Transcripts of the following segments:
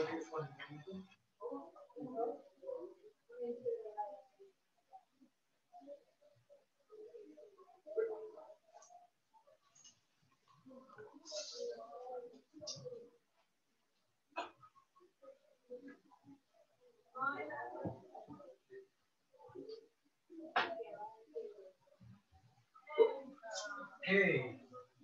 Hey.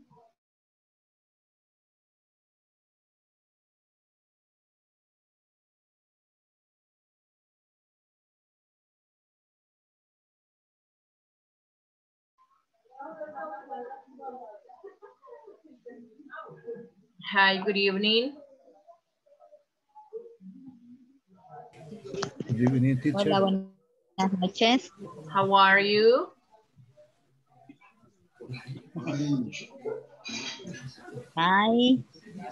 Hi, good evening. Good evening, teacher. Hola, buenas noches. How are you? Hi.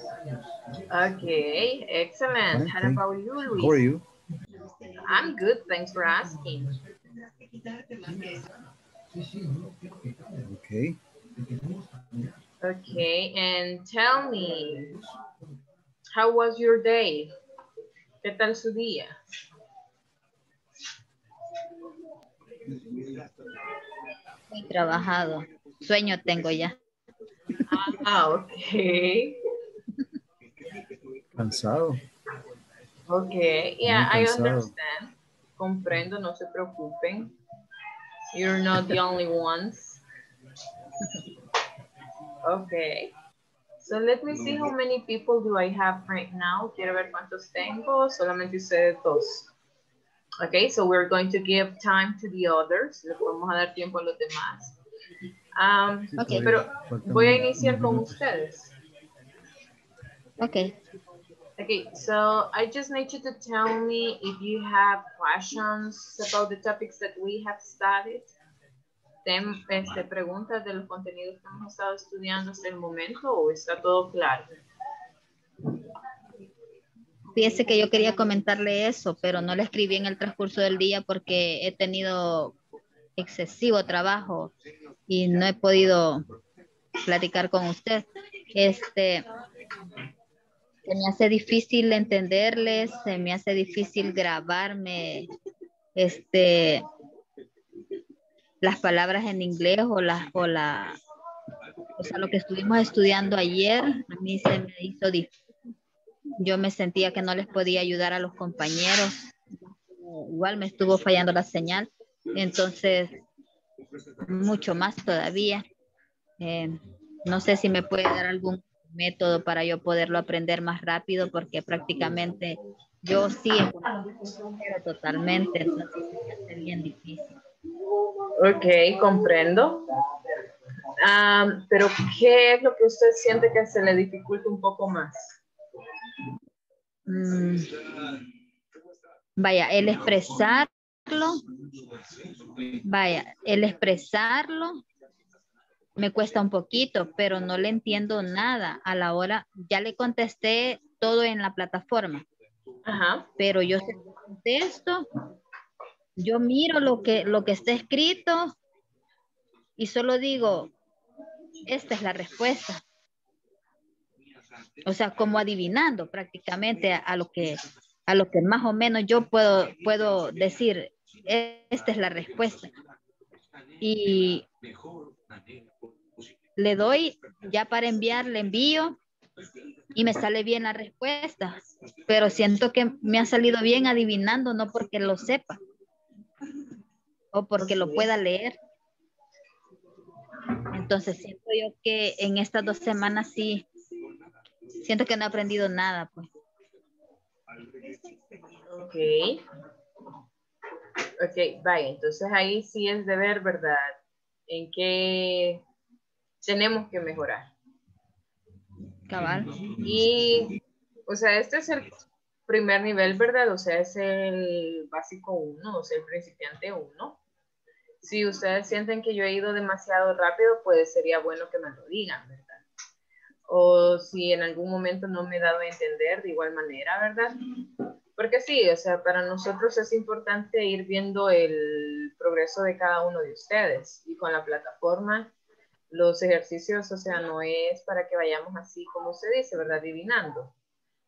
Okay, excellent. Fine, How thank about you, you. How are Luis? you? I'm good, thanks for asking. Okay. Okay, and tell me, how was your day? ¿Qué tal su día? Muy trabajado. Sueño tengo ya. Ah, okay. Cansado. Okay, Muy yeah, I cansado. understand. Comprendo, no se preocupen. You're not the only ones. Okay. So let me see how many people do I have right now. Quiero ver cuántos tengo. Solamente ustedes dos. Okay, so we're going to give time to the others. Le vamos a dar tiempo a los demás. Okay. Pero Faltan voy a unos iniciar con minutos. ustedes. Okay. Okay, so I just need you to tell me if you have questions about the topics that we have studied. Preguntas de los contenidos que hemos estado estudiando hasta el momento, o está todo claro. Fíjese que yo quería comentarle eso, pero no le escribí en el transcurso del día porque he tenido excesivo trabajo y no he podido platicar con usted. Se me hace difícil entenderles, se me hace difícil grabarme, las palabras en inglés o sea, lo que estuvimos estudiando ayer, a mí se me hizo difícil. Yo me sentía que no les podía ayudar a los compañeros. Igual me estuvo fallando la señal. Entonces, mucho más todavía. No sé si me puede dar algún método para yo poderlo aprender más rápido, porque prácticamente yo sí, pero totalmente, entonces se me hace bien difícil. Ok, comprendo. Pero ¿qué es lo que usted siente que se le dificulta un poco más? Vaya, el expresarlo, me cuesta un poquito, pero no le entiendo nada a la hora. Ya le contesté todo en la plataforma. Ajá. Pero yo contesto, yo miro lo que está escrito y solo digo, esta es la respuesta. O sea, como adivinando prácticamente a lo que más o menos yo puedo decir, esta es la respuesta. Y le doy ya para enviar, le envío y me sale bien la respuesta, pero siento que me ha salido bien adivinando, no porque lo sepa o porque lo pueda leer. Entonces siento yo que en estas 2 semanas sí, siento que no he aprendido nada, pues. Ok. Ok, vaya, entonces ahí sí es de ver, ¿verdad? En qué tenemos que mejorar. Cabal. Y, o sea, este es el primer nivel, ¿verdad? O sea, es el básico 1, o sea, el principiante 1. Si ustedes sienten que yo he ido demasiado rápido, pues sería bueno que me lo digan, ¿verdad? O si en algún momento no me he dado a entender de igual manera, ¿verdad? Porque sí, o sea, para nosotros es importante ir viendo el progreso de cada uno de ustedes. Y con la plataforma, los ejercicios, o sea, no es para que vayamos así como usted dice, ¿verdad? Adivinando,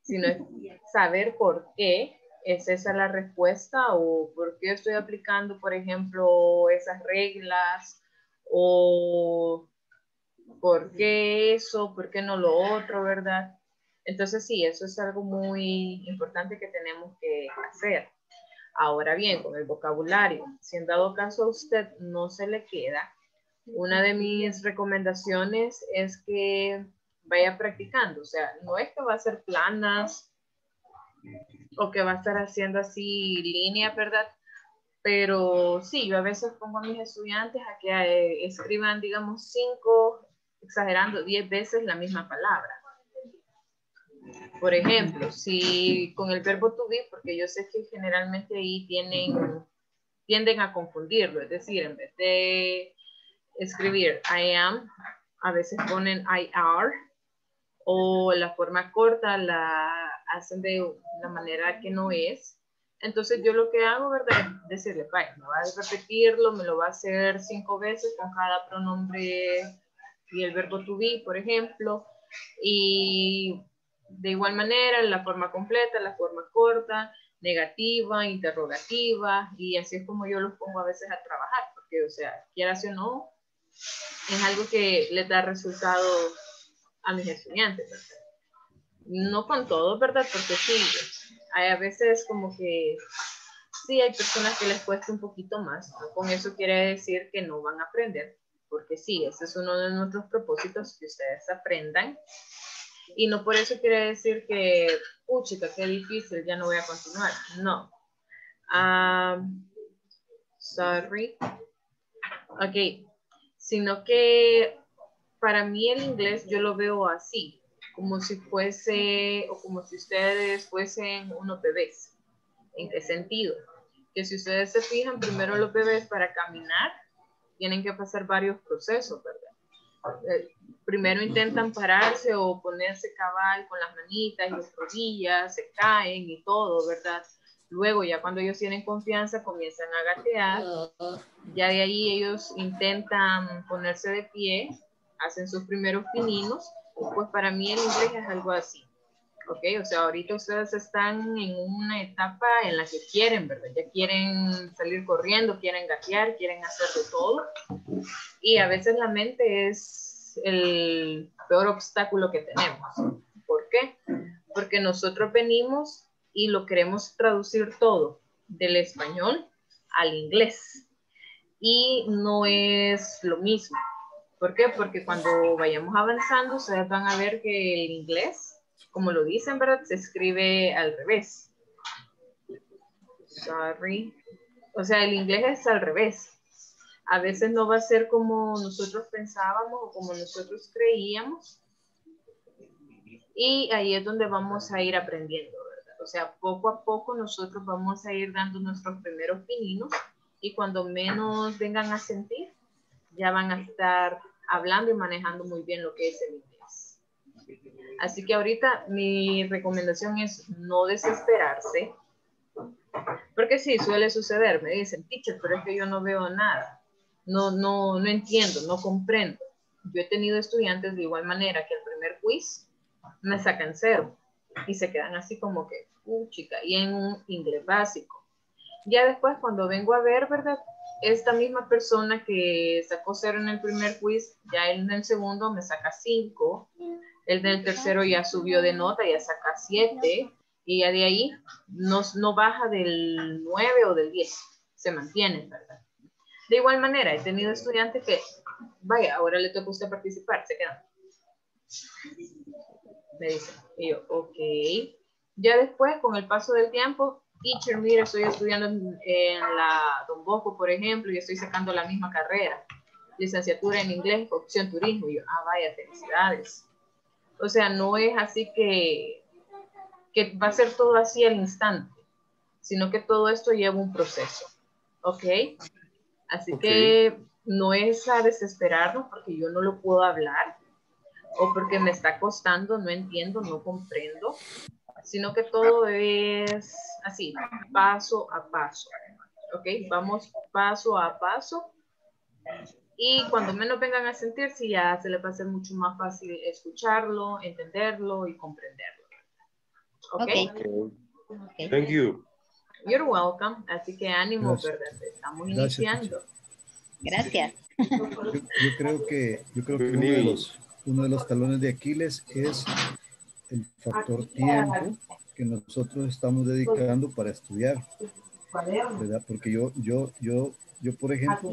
sino es saber por qué es esa la respuesta o por qué estoy aplicando, por ejemplo, esas reglas o por qué eso, por qué no lo otro, ¿verdad? Entonces sí, eso es algo muy importante que tenemos que hacer. Ahora bien, con el vocabulario, si en dado caso a usted no se le queda, una de mis recomendaciones es que vaya practicando. O sea, no es que va a hacer planas o que va a estar haciendo así líneas, ¿verdad? Pero sí, yo a veces pongo a mis estudiantes a que escriban, digamos, 5, exagerando, 10 veces la misma palabra. Por ejemplo, si con el verbo to be, porque yo sé que generalmente ahí tienden a confundirlo, es decir, en vez de escribir I am, a veces ponen I are, o la forma corta la hacen de una manera que no es. Entonces yo lo que hago, ¿verdad? Es decirle, vaya, me va a repetirlo, me lo va a hacer 5 veces con cada pronombre y el verbo to be, por ejemplo, y de igual manera la forma completa, la forma corta, negativa, interrogativa, y así es como yo los pongo a veces a trabajar, porque, o sea, quieras o no, es algo que les da resultado a mis estudiantes, ¿verdad? No con todos, ¿verdad? Porque sí, hay a veces como que sí hay personas que les cuesta un poquito más, ¿no? Con eso quiere decir que no van a aprender, porque sí, ese es uno de nuestros propósitos, que ustedes aprendan, y no por eso quiere decir que, chica, qué difícil, ya no voy a continuar, no. Sorry. Ok, sino que para mí el inglés yo lo veo así, como si fuese, o como si ustedes fuesen unos bebés. ¿En qué sentido? Que si ustedes se fijan, primero los bebés para caminar tienen que pasar varios procesos, ¿verdad? Primero intentan pararse o ponerse cabal con las manitas y las rodillas, se caen y todo, ¿verdad? Luego ya cuando ellos tienen confianza comienzan a gatear, ya de ahí ellos intentan ponerse de pie, hacen sus primeros pininos, pues para mí el inglés es algo así. Ok, o sea, ahorita ustedes están en una etapa en la que quieren, ¿verdad? Ya quieren salir corriendo, quieren gatear, quieren hacer de todo. Y a veces la mente es el peor obstáculo que tenemos. ¿Por qué? Porque nosotros venimos y lo queremos traducir todo del español al inglés. Y no es lo mismo. ¿Por qué? Porque cuando vayamos avanzando, ustedes van a ver que el inglés, como lo dicen, ¿verdad? Se escribe al revés. Sorry. O sea, el inglés es al revés. A veces no va a ser como nosotros pensábamos o como nosotros creíamos. Y ahí es donde vamos a ir aprendiendo, ¿verdad? O sea, poco a poco nosotros vamos a ir dando nuestros primeros pininos y cuando menos vengan a sentir, ya van a estar hablando y manejando muy bien lo que es el inglés. Así que ahorita mi recomendación es no desesperarse, porque sí, suele suceder, me dicen, teacher, pero es que yo no veo nada, no entiendo, no comprendo. Yo he tenido estudiantes de igual manera que el primer quiz me sacan 0 y se quedan así como que, chica, y en un inglés básico. Ya después cuando vengo a ver, ¿verdad? Esta misma persona que sacó 0 en el primer quiz, ya en el segundo me saca 5, el del tercero ya subió de nota, ya saca 7, y ya de ahí no baja del 9 o del 10, se mantiene, ¿verdad? De igual manera, he tenido estudiantes que, vaya, ahora le toca a usted participar, se quedan. Me dicen, y yo, ok. Ya después, con el paso del tiempo, teacher, mira, estoy estudiando en la Don Bosco, por ejemplo, y estoy sacando la misma carrera. Licenciatura en inglés, opción turismo. Y yo, vaya, felicidades. O sea, no es así que va a ser todo así al instante, sino que todo esto lleva un proceso. ¿Ok? Así que no es a desesperarnos porque yo no lo puedo hablar o porque me está costando, no entiendo, no comprendo, sino que todo es así, paso a paso. ¿Ok? Vamos paso a paso y cuando menos vengan a sentirse ya se les va a hacer mucho más fácil escucharlo, entenderlo y comprenderlo. ¿Ok? Okay. Thank you. You're welcome. Así que ánimo, Gracias. ¿verdad? Estamos Gracias, iniciando. Gracias. Yo creo que Good evening. uno de los talones de Aquiles es el factor tiempo que nosotros estamos dedicando para estudiar, ¿verdad? Porque yo por ejemplo,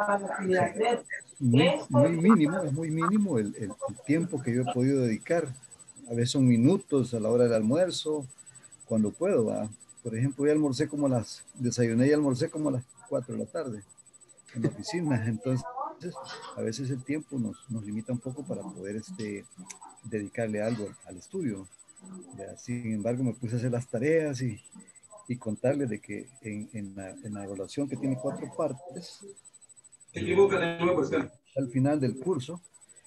es muy mínimo el tiempo que yo he podido dedicar. A veces son minutos a la hora del almuerzo, cuando puedo, ¿verdad? Por ejemplo, hoy desayuné y almorcé como a las 4 de la tarde en la oficina. Entonces, a veces el tiempo nos limita un poco para poder dedicarle algo al estudio. ¿Verdad? Sin embargo, me puse a hacer las tareas y contarles de que en la evaluación que tiene 4 partes, al final del curso,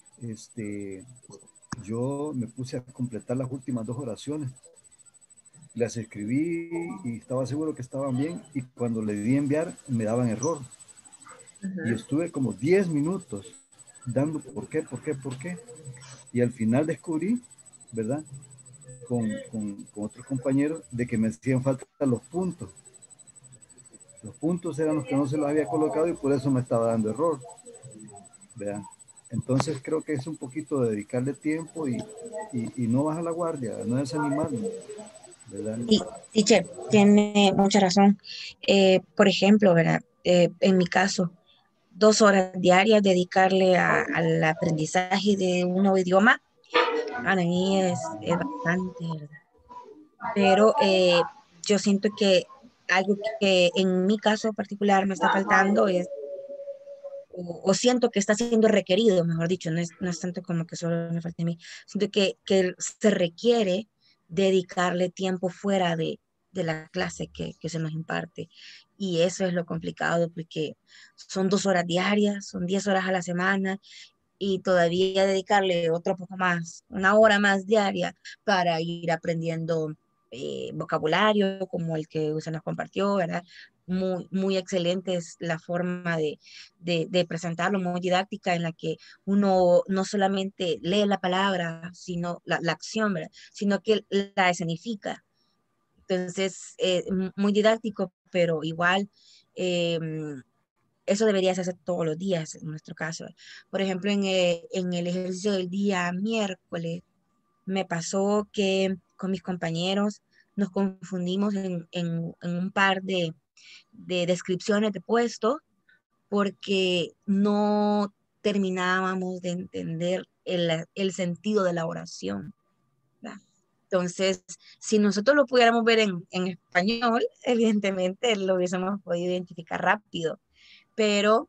yo me puse a completar las últimas 2 oraciones. Las escribí y estaba seguro que estaban bien, y cuando le di a enviar me daban error. Y estuve como 10 minutos dando por qué. Y al final descubrí, ¿verdad? Con otros compañeros, de que me hacían falta los puntos. Los puntos eran los que no se los había colocado y por eso me estaba dando error. ¿Verdad? Entonces creo que es un poquito de dedicarle tiempo y no bajar la guardia, no desanimarnos, ¿verdad? Y teacher, tiene mucha razón. Por ejemplo, ¿verdad? En mi caso, 2 horas diarias dedicarle al aprendizaje de un nuevo idioma, para mí es bastante, ¿verdad? Pero yo siento que algo que en mi caso particular me está faltando es, o siento que está siendo requerido, mejor dicho, no es tanto como que solo me falte a mí, siento que se requiere dedicarle tiempo fuera de la clase que se nos imparte. Y eso es lo complicado, porque son 2 horas diarias, son 10 horas a la semana, y todavía dedicarle otro poco más, 1 hora más diaria para ir aprendiendo vocabulario como el que usted nos compartió, ¿verdad? Muy excelente es la forma de presentarlo, muy didáctica, en la que uno no solamente lee la palabra, sino la acción, ¿verdad? Sino que la escenifica. Entonces, muy didáctico, pero igual eso debería hacerse todos los días en nuestro caso. Por ejemplo, en el ejercicio del día miércoles, me pasó que con mis compañeros nos confundimos en un par de descripciones de puesto, porque no terminábamos de entender el sentido de la oración, ¿verdad? Entonces, si nosotros lo pudiéramos ver en español, evidentemente lo hubiésemos podido identificar rápido, pero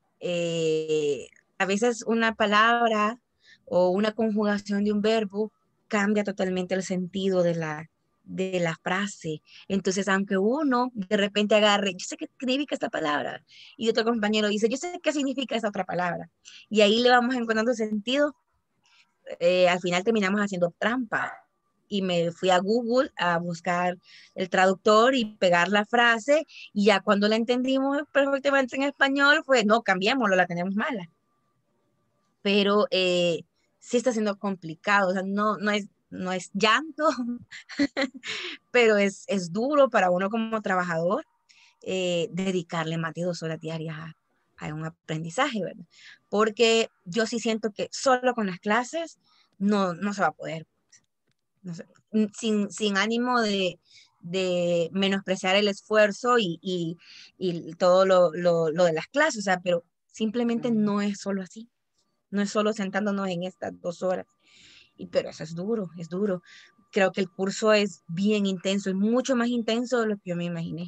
a veces una palabra o una conjugación de un verbo cambia totalmente el sentido de la frase. Entonces, aunque uno de repente agarre, yo sé qué significa esta palabra, y otro compañero dice, yo sé qué significa esta otra palabra, y ahí le vamos encontrando sentido, al final terminamos haciendo trampa. Y me fui a Google a buscar el traductor y pegar la frase, y ya cuando la entendimos perfectamente en español, pues no, cambiémoslo, la tenemos mala. Pero sí está siendo complicado, o sea, no es llanto, pero es duro para uno como trabajador dedicarle más de 2 horas diarias a un aprendizaje, ¿verdad? Porque yo sí siento que solo con las clases no se va a poder. No sé, sin ánimo de menospreciar el esfuerzo y todo lo de las clases, o sea, pero simplemente no es solo así, no es solo sentándonos en estas 2 horas, pero eso es duro, es duro. Creo que el curso es bien intenso, es mucho más intenso de lo que yo me imaginé,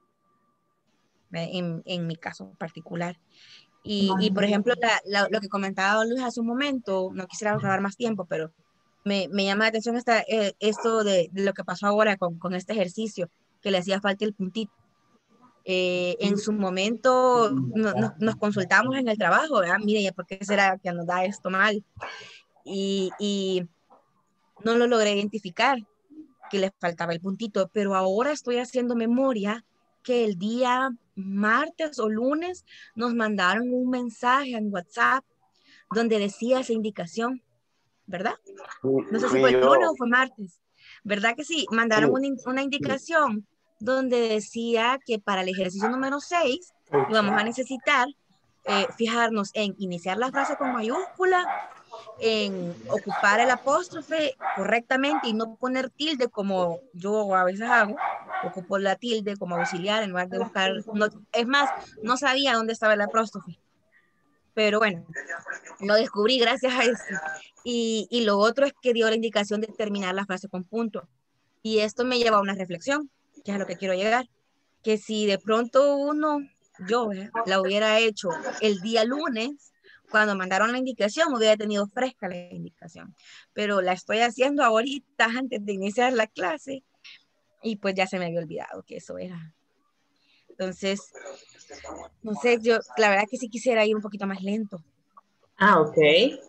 en mi caso particular. Y por ejemplo, lo que comentaba Luis hace un momento, no quisiera robar más tiempo, pero me llama la atención esto de lo que pasó ahora con este ejercicio, que le hacía falta el puntito. En su momento nos consultamos en el trabajo, ¿verdad? Mire, ¿por qué será que nos da esto mal? Y no lo logré identificar, que le faltaba el puntito, pero ahora estoy haciendo memoria que el día martes o lunes nos mandaron un mensaje en WhatsApp donde decía esa indicación, ¿verdad? No sé si fue Fui el lunes yo. o fue martes. ¿Verdad que sí? Mandaron una indicación donde decía que para el ejercicio número 6 íbamos a necesitar fijarnos en iniciar la frase con mayúscula, en ocupar el apóstrofe correctamente y no poner tilde como yo a veces hago. Ocupo la tilde como auxiliar en lugar de buscar. No, es más, no sabía dónde estaba el apóstrofe. Pero bueno, lo descubrí gracias a esto. Y lo otro es que dio la indicación de terminar la frase con punto. Y esto me lleva a una reflexión, que es a lo que quiero llegar. Que si de pronto yo la hubiera hecho el día lunes, cuando mandaron la indicación, hubiera tenido fresca la indicación. Pero la estoy haciendo ahorita antes de iniciar la clase y pues ya se me había olvidado que eso era. Entonces, no sé, yo la verdad que sí quisiera ir un poquito más lento. Ah, ok.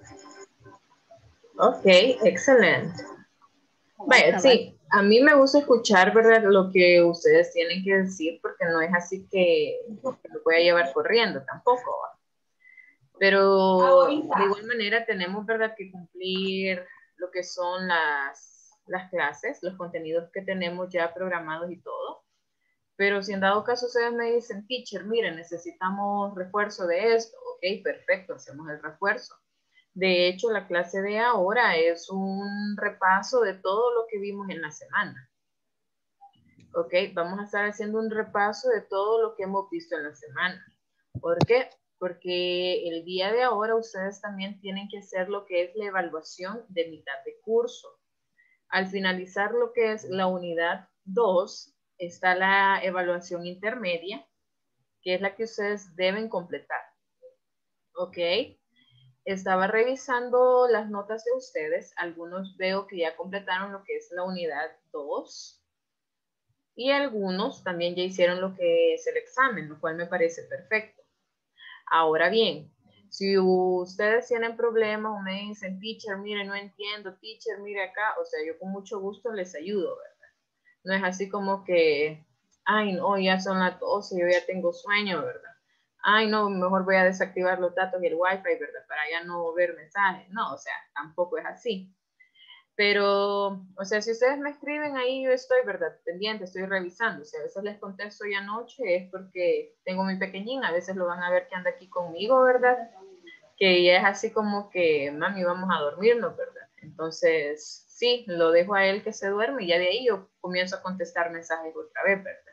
Ok, excelente. Vaya, sí, a mí me gusta escuchar, ¿verdad? Lo que ustedes tienen que decir, porque no es así que lo voy a llevar corriendo tampoco. ¿Va? Pero de igual manera tenemos, ¿verdad?, que cumplir lo que son las clases, los contenidos que tenemos ya programados y todo. Pero si en dado caso ustedes me dicen, teacher, miren, necesitamos refuerzo de esto, ok, perfecto, hacemos el refuerzo. De hecho, la clase de ahora es un repaso de todo lo que vimos en la semana. Ok, vamos a estar haciendo un repaso de todo lo que hemos visto en la semana. ¿Por qué? Porque el día de ahora ustedes también tienen que hacer lo que es la evaluación de mitad de curso. Al finalizar lo que es la unidad 2, está la evaluación intermedia, que es la que ustedes deben completar. ¿Ok? Estaba revisando las notas de ustedes. Algunos veo que ya completaron lo que es la unidad 2. Y algunos también ya hicieron lo que es el examen, lo cual me parece perfecto. Ahora bien, si ustedes tienen problemas o me dicen, teacher, mire, no entiendo, teacher, mire acá, o sea, yo con mucho gusto les ayudo, ¿verdad? No es así como que, ay, no, ya son las 12, yo ya tengo sueño, ¿verdad? Ay, no, mejor voy a desactivar los datos y el wifi, ¿verdad? Para ya no ver mensajes. No, o sea, tampoco es así. Pero, o sea, si ustedes me escriben ahí, yo estoy, ¿verdad? Pendiente, estoy revisando. O sea, a veces les contesto ya anoche, es porque tengo mi pequeñín, a veces lo van a ver que anda aquí conmigo, ¿verdad? Que ya es así como que, mami, vamos a dormirnos, ¿verdad? Entonces, sí, lo dejo a él que se duerme y ya de ahí yo comienzo a contestar mensajes otra vez, ¿verdad?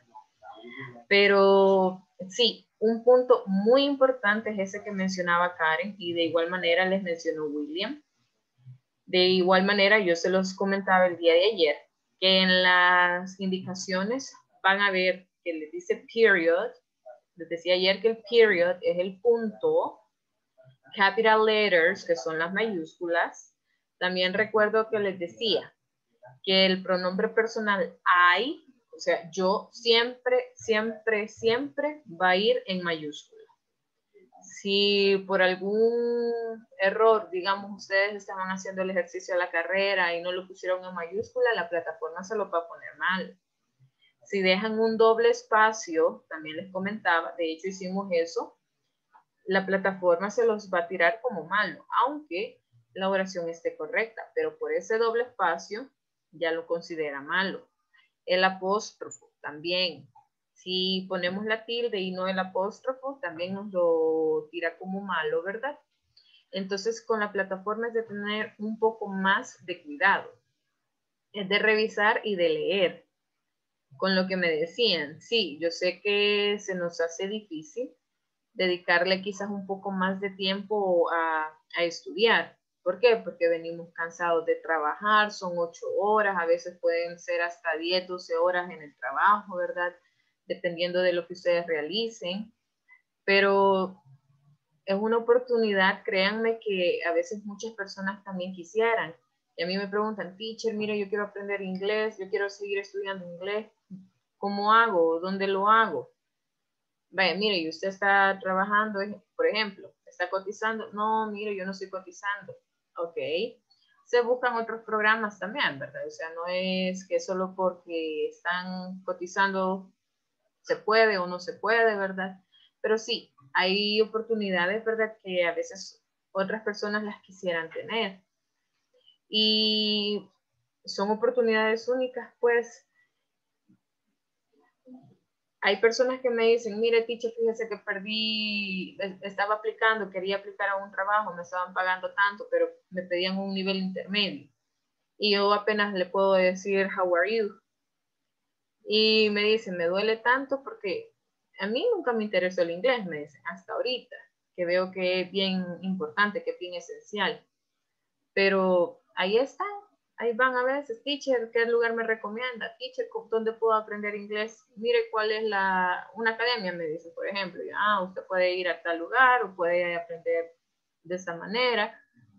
Pero sí, un punto muy importante es ese que mencionaba Karen y de igual manera les mencionó William. De igual manera, yo se los comentaba el día de ayer, que en las indicaciones van a ver que les dice period. Les decía ayer que el period es el punto, capital letters, que son las mayúsculas. También recuerdo que les decía que el pronombre personal I, o sea, yo siempre, siempre, siempre va a ir en mayúscula. Si por algún error, digamos, ustedes estaban haciendo el ejercicio de la carrera y no lo pusieron en mayúscula, la plataforma se lo va a poner mal. Si dejan un doble espacio, también les comentaba, de hecho hicimos eso, la plataforma se los va a tirar como malo, aunque la oración esté correcta, pero por ese doble espacio ya lo considera malo. El apóstrofo también. Si ponemos la tilde y no el apóstrofo, también nos lo tira como malo, ¿verdad? Entonces, con la plataforma es de tener un poco más de cuidado. Es de revisar y de leer. Con lo que me decían, sí, yo sé que se nos hace difícil dedicarle quizás un poco más de tiempo a estudiar. ¿Por qué? Porque venimos cansados de trabajar, son 8 horas, a veces pueden ser hasta 10, 12 horas en el trabajo, ¿verdad? Dependiendo de lo que ustedes realicen. Pero es una oportunidad, créanme que a veces muchas personas también quisieran. Y a mí me preguntan, teacher, mira, yo quiero aprender inglés, yo quiero seguir estudiando inglés. ¿Cómo hago? ¿Dónde lo hago? Vaya, mire, y usted está trabajando, por ejemplo, está cotizando. No, mire, yo no estoy cotizando. Ok. Se buscan otros programas también, ¿verdad? O sea, no es que solo porque están cotizando se puede o no se puede, ¿verdad? Pero sí, hay oportunidades, ¿verdad? Que a veces otras personas las quisieran tener. Y son oportunidades únicas, pues. Hay personas que me dicen, mire, teacher, fíjese que perdí, estaba aplicando, quería aplicar a un trabajo, me estaban pagando tanto, pero me pedían un nivel intermedio. Y yo apenas le puedo decir, how are you? Y me dicen, me duele tanto porque a mí nunca me interesó el inglés, me dicen, hasta ahorita, que veo que es bien importante, que es bien esencial. Pero ahí están. Ahí van a veces, teacher, ¿qué lugar me recomienda? Teacher, ¿dónde puedo aprender inglés? Mire cuál es una academia, me dice, por ejemplo. Usted puede ir a tal lugar o puede aprender de esa manera.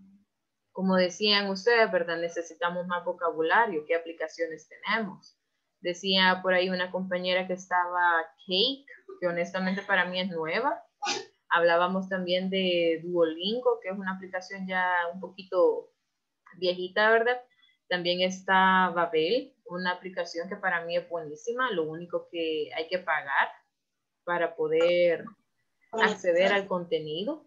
Como decían ustedes, ¿verdad? Necesitamos más vocabulario. ¿Qué aplicaciones tenemos? Decía por ahí una compañera que estaba Cake, que honestamente para mí es nueva. Hablábamos también de Duolingo, que es una aplicación ya un poquito viejita, ¿verdad? También está Babel, una aplicación que para mí es buenísima. Lo único que hay que pagar para poder acceder al contenido.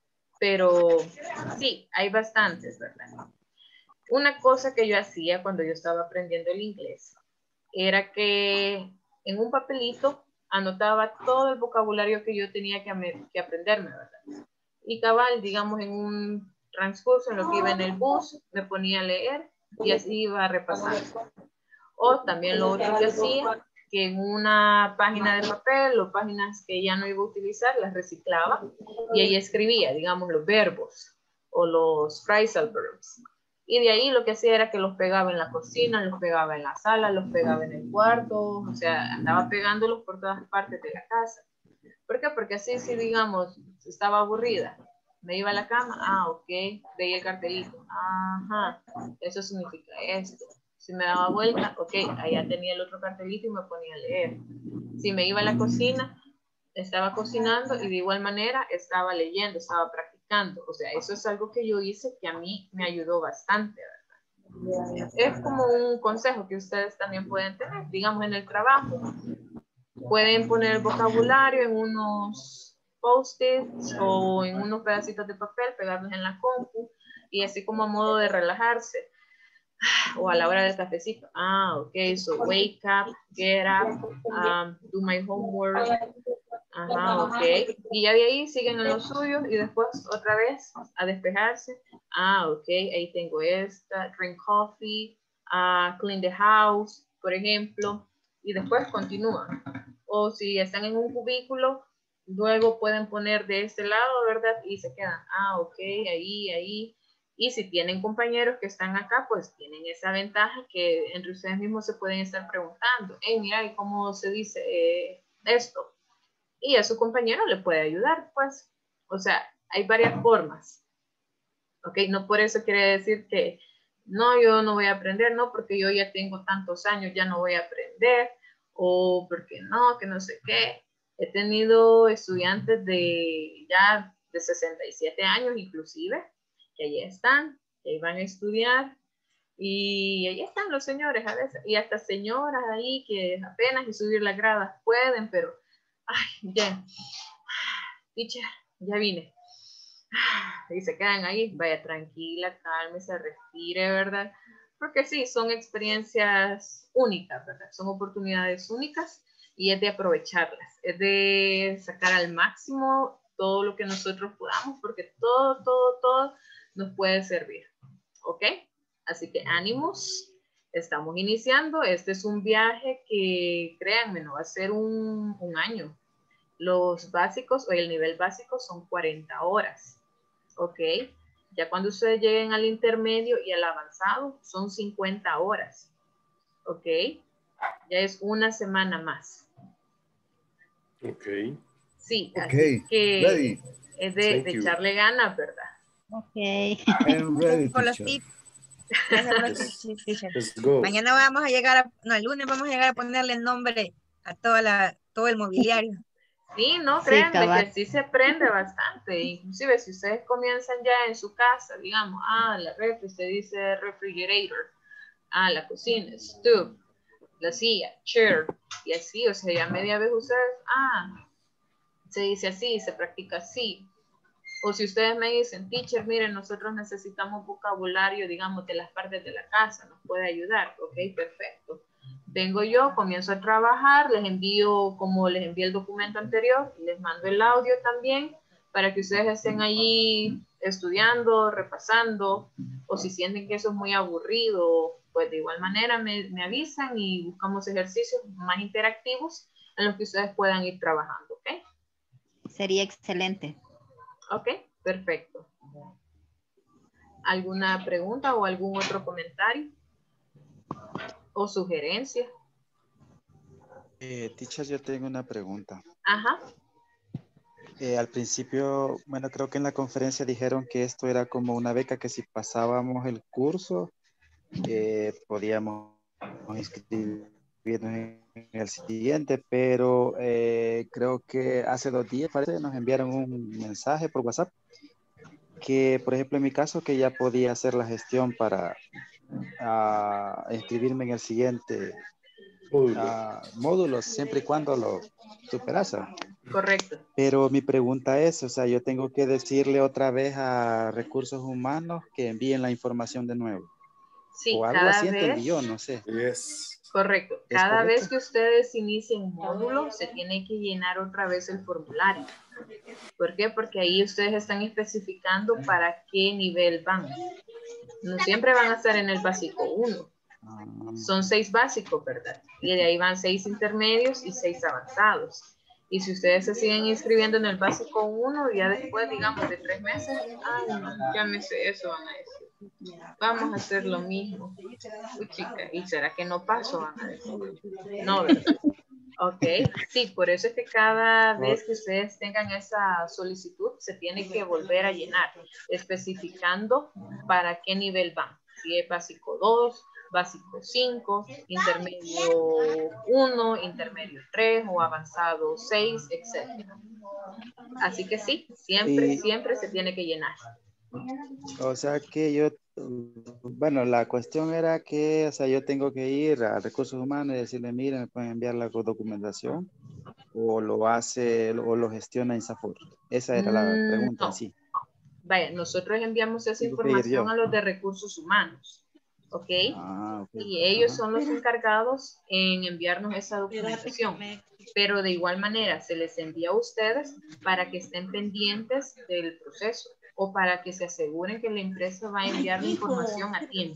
Pero sí, hay bastantes, ¿verdad? Una cosa que yo hacía cuando yo estaba aprendiendo el inglés era que en un papelito anotaba todo el vocabulario que yo tenía que aprenderme, ¿verdad? Y cabal, digamos, en un transcurso en lo que iba en el bus, me ponía a leer y así iba a repasar. O también lo otro que hacía, que en una página de papel o páginas que ya no iba a utilizar, las reciclaba y ahí escribía, digamos, los verbos o los phrasal verbs. Y de ahí lo que hacía era que los pegaba en la cocina, los pegaba en la sala, los pegaba en el cuarto, o sea, andaba pegándolos por todas partes de la casa. ¿Por qué? Porque así, si digamos, estaba aburrida, me iba a la cama, ok, veía el cartelito, ajá, eso significa esto. Si me daba vuelta, ok, allá tenía el otro cartelito y me ponía a leer. Si me iba a la cocina, estaba cocinando y de igual manera estaba leyendo, estaba practicando. O sea, eso es algo que yo hice que a mí me ayudó bastante, ¿verdad? Es como un consejo que ustedes también pueden tener, digamos, en el trabajo. Pueden poner el vocabulario en unos post-its o en unos pedacitos de papel, pegarlos en la compu y así como a modo de relajarse. O a la hora del cafecito. Ok, so wake up, get up, do my homework. Ajá, ok. Y ya de ahí siguen en los suyos y después otra vez a despejarse. Ok, ahí tengo esta, drink coffee, clean the house, por ejemplo, y después continúan. O si están en un cubículo, luego pueden poner de este lado, ¿verdad? Y se quedan, ok, ahí. Y si tienen compañeros que están acá, pues tienen esa ventaja que entre ustedes mismos se pueden estar preguntando, hey, mira, ¿y cómo se dice esto? Y a su compañero le puede ayudar, pues. O sea, hay varias formas. ¿Ok? No por eso quiere decir que no, yo no voy a aprender, no, porque yo ya tengo tantos años, ya no voy a aprender, o porque no, que no sé qué. He tenido estudiantes de ya de 67 años inclusive, que allí están, que ahí van a estudiar, y ahí están los señores a veces, y hasta señoras ahí que apenas y subir las gradas pueden, pero, ay, ya, teacher, ya vine. Y se quedan ahí, vaya tranquila, cálmese, respire, ¿verdad? Porque sí, son experiencias únicas, ¿verdad? Son oportunidades únicas y es de aprovecharlas, es de sacar al máximo todo lo que nosotros podamos, porque todo nos puede servir, ¿ok? Así que ánimos, estamos iniciando, este es un viaje que, créanme, no va a ser un año. Los básicos o el nivel básico son 40 horas. ¿Ok? Ya cuando ustedes lleguen al intermedio y al avanzado, son 50 horas. ¿Ok? Ya es una semana más. Ok. Sí, Ok, así que ready. es de echarle ganas, ¿verdad? Ok. I'm ready, Por los teacher. tips. Gracias por los tips, teacher. Mañana vamos a llegar no, el lunes vamos a llegar a ponerle el nombre a todo el mobiliario. Sí, no, Sí, créanme cabal. que sí se aprende bastante. Inclusive si ustedes comienzan ya en su casa, digamos, la refri, se dice refrigerator. La cocina, stove. La silla, chair. Y así, o sea, ya media vez ustedes, se dice así, se practica así. O si ustedes me dicen, teacher, miren, nosotros necesitamos vocabulario, digamos, de las partes de la casa, ¿nos puede ayudar? Ok, perfecto. Vengo yo, comienzo a trabajar, les envío, como les envié el documento anterior, les mando el audio también, para que ustedes estén allí estudiando, repasando, o si sienten que eso es muy aburrido, pues de igual manera me avisan y buscamos ejercicios más interactivos en los que ustedes puedan ir trabajando, ¿ok? Sería excelente. Ok, perfecto. ¿Alguna pregunta o algún otro comentario? ¿O sugerencia? Teacher, yo tengo una pregunta. Ajá. Al principio, bueno, creo que en la conferencia dijeron que esto era como una beca que si pasábamos el curso, podíamos inscribirnos en el siguiente, pero creo que hace 2 días parece, nos enviaron un mensaje por WhatsApp que, por ejemplo, en mi caso, que ya podía hacer la gestión para inscribirme en el siguiente módulo, siempre y cuando lo superase. Correcto. Pero mi pregunta es, o sea, yo tengo que decirle otra vez a Recursos Humanos que envíen la información de nuevo. Sí, O algo cada así vez. entendí yo, no sé. Yes. Correcto. ¿Es Cada correcto? vez que ustedes inicien módulo, se tiene que llenar otra vez el formulario. ¿Por qué? Porque ahí ustedes están especificando para qué nivel van. No siempre van a estar en el básico 1. Son 6 básicos, ¿verdad? Y de ahí van 6 intermedios y 6 avanzados. Y si ustedes se siguen inscribiendo en el básico 1, ya después, digamos, de 3 meses, ay, no, ya me sé eso, van a decir. Vamos a hacer lo mismo. Uy, chica, ¿y será que no paso? Van a decir. No, ¿verdad? Ok, sí, por eso es que cada vez que ustedes tengan esa solicitud, se tiene que volver a llenar, especificando para qué nivel van. Si es básico 2, básico 5, intermedio 1, intermedio 3 o avanzado 6, etc. Así que sí, siempre, Y, siempre se tiene que llenar. o sea que yo, bueno, la cuestión era que, o sea, yo tengo que ir a Recursos Humanos y decirle, miren, me pueden enviar la documentación, o lo hace, o lo gestiona INSAFORP. Esa era la pregunta en No. sí. Vaya, nosotros enviamos esa Tengo que ir información yo. a los de Recursos Humanos, ¿ok? Ok. Y ellos Ajá. son los encargados en enviarnos esa documentación. Pero de igual manera se les envía a ustedes para que estén pendientes del proceso o para que se aseguren que la empresa va a enviar la información a tiempo.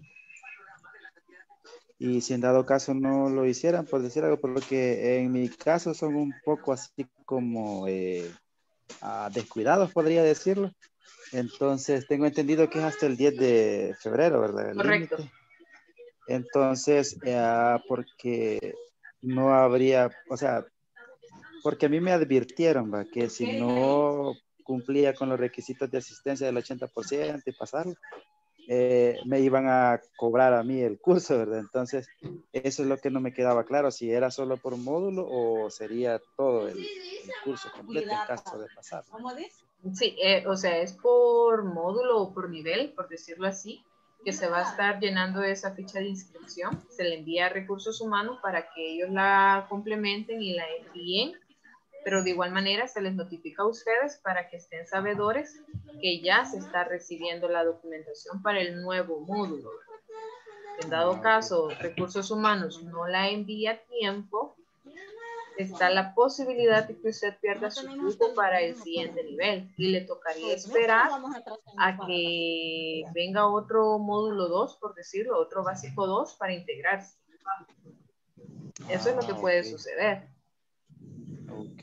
Y si en dado caso no lo hicieran, por decir algo, porque en mi caso son un poco así como descuidados, podría decirlo. Entonces, tengo entendido que es hasta el 10 de febrero, ¿verdad? El Correcto. límite. Entonces, porque no habría, o sea, porque a mí me advirtieron, ¿va? Que si no cumplía con los requisitos de asistencia del 80% y pasarlo, me iban a cobrar a mí el curso, ¿verdad? Entonces, eso es lo que no me quedaba claro, si era solo por módulo o sería todo el curso completo en caso de pasar. Sí, o sea, es por módulo o por nivel, por decirlo así, que se va a estar llenando esa ficha de inscripción. Se le envía a Recursos Humanos para que ellos la complementen y la envíen, pero de igual manera se les notifica a ustedes para que estén sabedores que ya se está recibiendo la documentación para el nuevo módulo. En dado caso, Recursos Humanos no la envía a tiempo, está la posibilidad de que usted pierda su cupo para el siguiente nivel y le tocaría esperar a que venga otro módulo 2, por decirlo, otro básico 2 para integrarse. Eso es lo que puede suceder. Ok,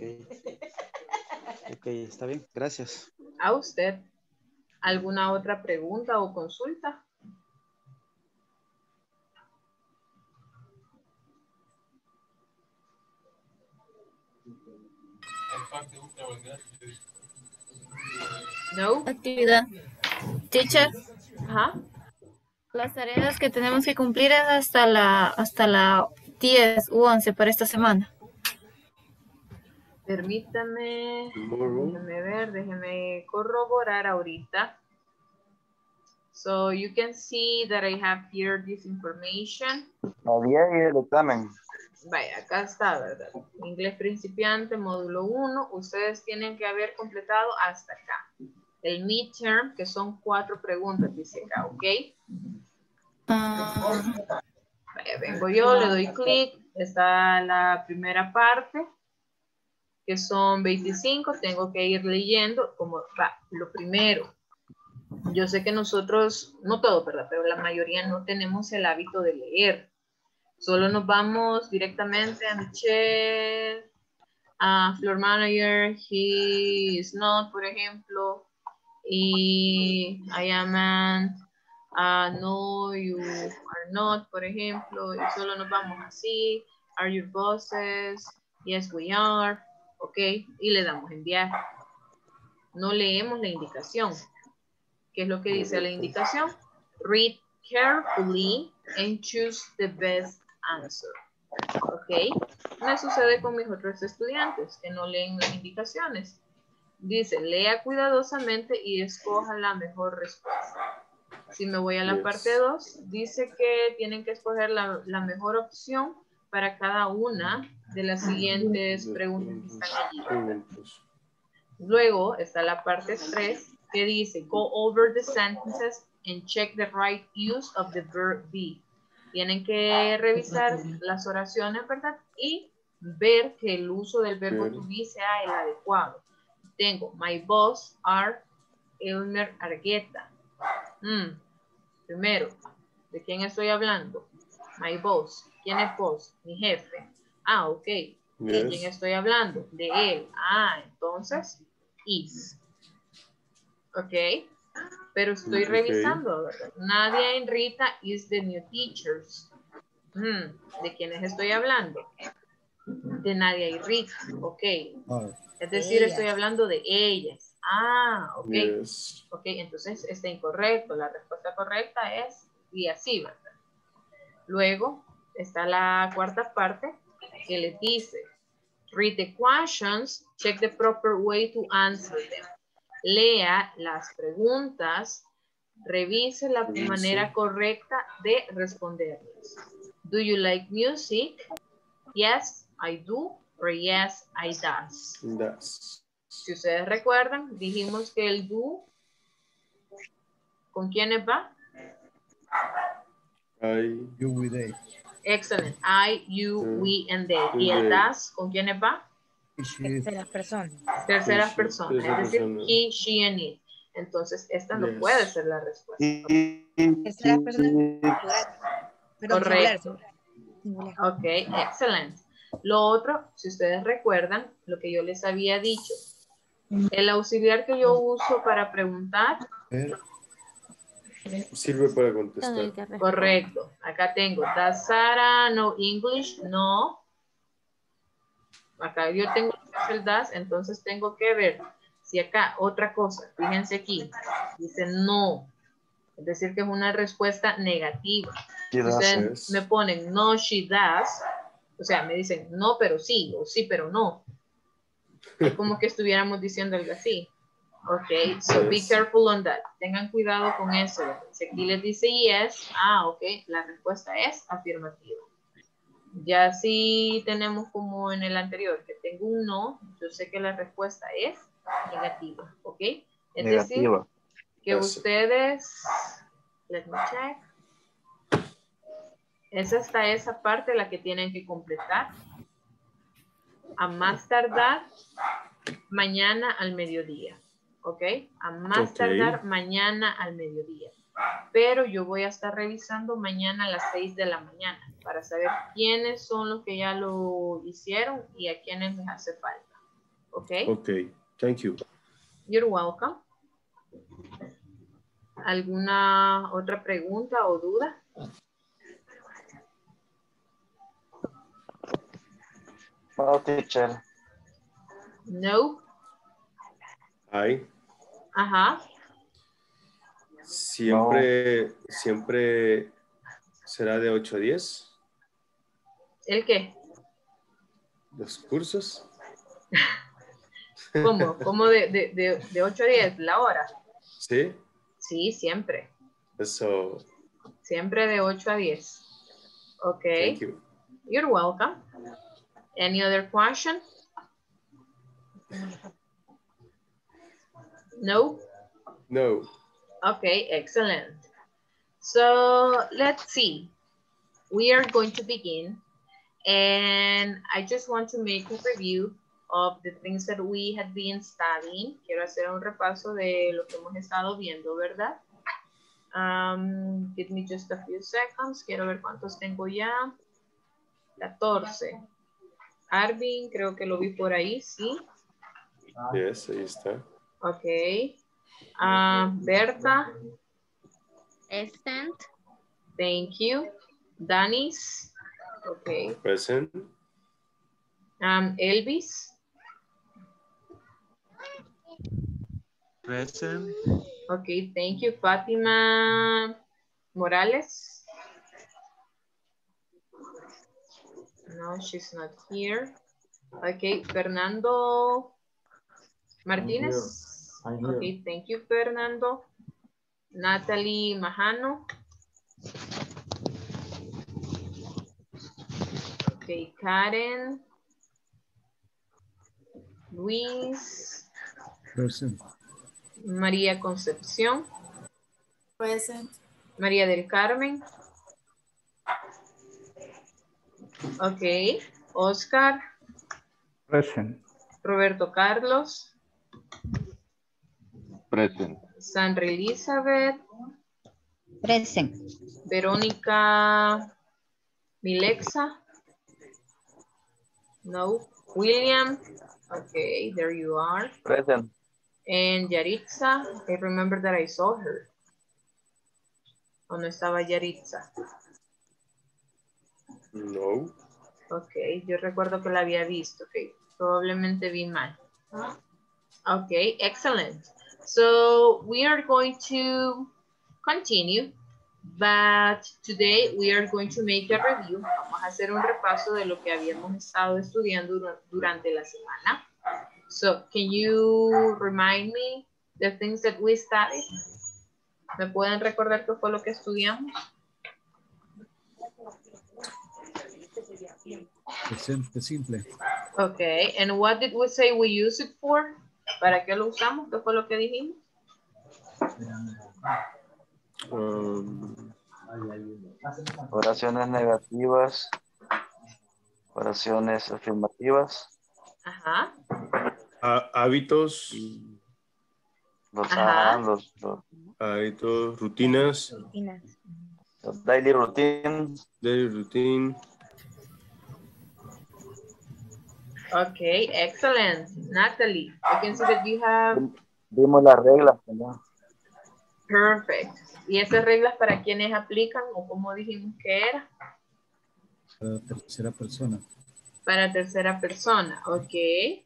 está bien, gracias. A usted, ¿alguna otra pregunta o consulta? No. Actividad. Teacher, Ajá. las tareas que tenemos que cumplir es hasta la 10 u 11 para esta semana. Permítame, déjeme corroborar ahorita. So you can see that I have here this information. Había el examen. Vaya, acá está, ¿verdad? Inglés principiante, módulo 1. Ustedes tienen que haber completado hasta acá. el midterm, que son 4 preguntas, dice acá, ¿ok? Vaya, vengo yo, le doy clic, está la primera parte, que son 25, tengo que ir leyendo como va. Lo primero, yo sé que nosotros, no todos, ¿verdad? Pero la mayoría no tenemos el hábito de leer. Solo nos vamos directamente a Michelle, a Floor Manager, he is not, por ejemplo, y I am an, no, you are not, por ejemplo, y solo nos vamos así, are your bosses, yes we are, ok, y le damos enviar. No leemos la indicación. ¿Qué es lo que dice la indicación? Read carefully and choose the best answer. Ok, me sucede con mis otros estudiantes que no leen las indicaciones. Dice, lea cuidadosamente y escoja la mejor respuesta. Si me voy a la parte 2, dice que tienen que escoger la mejor opción para cada una de las siguientes preguntas que están allí. Luego está la parte 3 que dice, go over the sentences and check the right use of the verb be. Tienen que revisar las oraciones, ¿verdad? Y ver que el uso del verbo to be sea el adecuado. Tengo, my boss are Elmer Argueta. Primero, ¿de quién estoy hablando? My boss. ¿Quién es boss? Mi jefe. Ah, ok. ¿De quién estoy hablando? De él. Ah, entonces, is. Ok. Pero estoy revisando, ¿verdad? Nadia and Rita is the new teachers. ¿De quiénes estoy hablando? De Nadia y Rita. Ok. Es decir, estoy hablando de ellas. Ah, ok. Ok, entonces está incorrecto. La respuesta correcta es y así, ¿verdad? Luego está la cuarta parte que le dice, read the questions, check the proper way to answer them. Lea las preguntas, revise la manera correcta de responderlas. Do you like music? Yes, I do. Or yes, I does. Si ustedes recuerdan, dijimos que el do, ¿con quiénes va? I, You, we, they. Excellent. I, you, we, and they. ¿Y el does, con quiénes va? Terceras personas. Terceras personas, es decir, he, she, and it. Entonces, esta no puede ser la respuesta. Terceras personas. Correcto. Ok, excelente. Lo otro, si ustedes recuerdan, lo que yo les había dicho, el auxiliar que yo uso para preguntar sirve para contestar. Correcto. Acá tengo, does Sarah know English? No. Acá yo tengo el does, entonces tengo que ver si acá otra cosa, fíjense aquí, dice no. Es decir, que es una respuesta negativa. Ustedes me ponen no, she does. O sea, me dicen no, pero sí, o sí, pero no. Es como que estuviéramos diciendo algo así. Ok, so be careful on that. Tengan cuidado con eso. Si aquí les dice yes, ok, la respuesta es afirmativa. Ya si tenemos como en el anterior, que tengo un no, yo sé que la respuesta es negativa. Ok, es decir, que ustedes, let me check. Es hasta esa parte la que tienen que completar. A más tardar mañana al mediodía. ¿Ok? A más tardar mañana al mediodía. Pero yo voy a estar revisando mañana a las 6 de la mañana para saber quiénes son los que ya lo hicieron y a quiénes les hace falta. ¿Ok? Ok, thank you. You're welcome. ¿Alguna otra pregunta o duda? No, teacher. No. Ay. Ajá. Siempre será de 8 a 10. ¿El qué? Los cursos. ¿Cómo? ¿Cómo de 8 a 10 la hora? Sí. Sí, siempre. Eso. Siempre de 8 a 10. Ok. Thank you. You're welcome. Any other question? No? No. Okay, excellent. So let's see. We are going to begin. And I just want to make a review of the things that we had been studying. Quiero hacer un repaso de lo que hemos estado viendo, ¿verdad? Give me just a few seconds. Quiero ver cuántos tengo ya. 14. Arvin, creo que lo vi por ahí, ¿sí? Yes, ahí está. Ok. Berta. Present. Thank you. Danis. Ok. Present. Elvis. Present. Ok, thank you. Fátima Morales. No, she's not here. Ok, Fernando Martínez. I'm here. Ok, thank you, Fernando. Natalie Majano. Ok, Karen. Luis. Present. María Concepción. Present. María del Carmen. Ok. Oscar. Present. Roberto Carlos. Present. Sandra Elizabeth. Present. Verónica Milexa. No. William. Okay, there you are. Present. And Yaritza. I remember that I saw her. ¿O no estaba Yaritza? No. Ok, yo recuerdo que la había visto. Ok, probablemente vi mal. Ok, excellent. So we are going to continue, but today we are going to make a review. Vamos a hacer un repaso de lo que habíamos estado estudiando durante la semana. So can you remind me the things that we studied? ¿Me pueden recordar qué fue lo que estudiamos? Presente simple. Okay, and what did we say we use it for? ¿Para qué lo usamos? ¿Qué fue lo que dijimos? Oraciones negativas. Oraciones afirmativas. Ajá. Hábitos. Ajá. Hábitos, rutinas. Los daily routines. Daily routine. Okay, excellent. Natalie, I can see that you have... Vimos las reglas también. Perfect. ¿Y esas reglas para quiénes aplican o cómo dijimos que era? Para tercera persona. Para tercera persona, ok.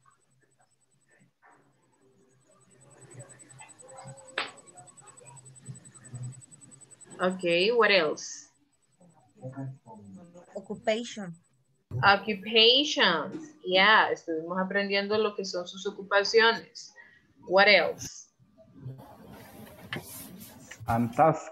Okay, what else? Occupation. Occupations. Yeah, estuvimos aprendiendo lo que son sus ocupaciones. What else? And task.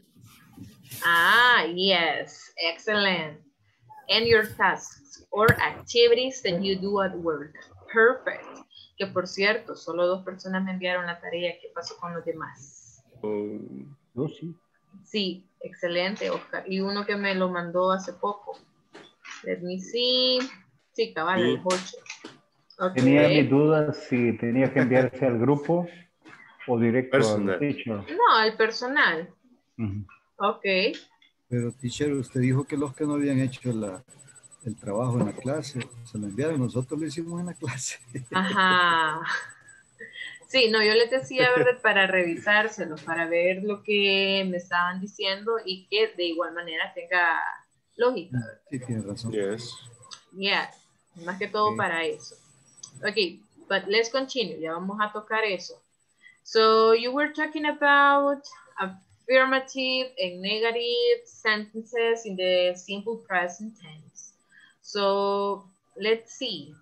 Ah, yes. Excellent. And your tasks or activities that you do at work. Perfect. Que por cierto, solo 2 personas me enviaron la tarea. ¿Qué pasó con los demás? Yo sí. Sí, excelente, Oscar. Y uno que me lo mandó hace poco. Let me see. Sí, cabal, a las 8. Okay. Tenía mis dudas si tenía que enviarse al grupo o directo Personal. al teacher. No, al personal. Ok. Pero, teacher, usted dijo que los que no habían hecho el trabajo en la clase se lo enviaron. Nosotros lo hicimos en la clase. Ajá. Sí, no, yo les decía, ¿verdad? Para revisárselo, para ver lo que me estaban diciendo y que de igual manera tenga lógica. Sí, tiene razón. Yes. Yeah, más que todo para eso. Ok, but let's continue. Ya vamos a tocar eso. So you were talking about affirmative and negative sentences in the simple present tense. So let's see.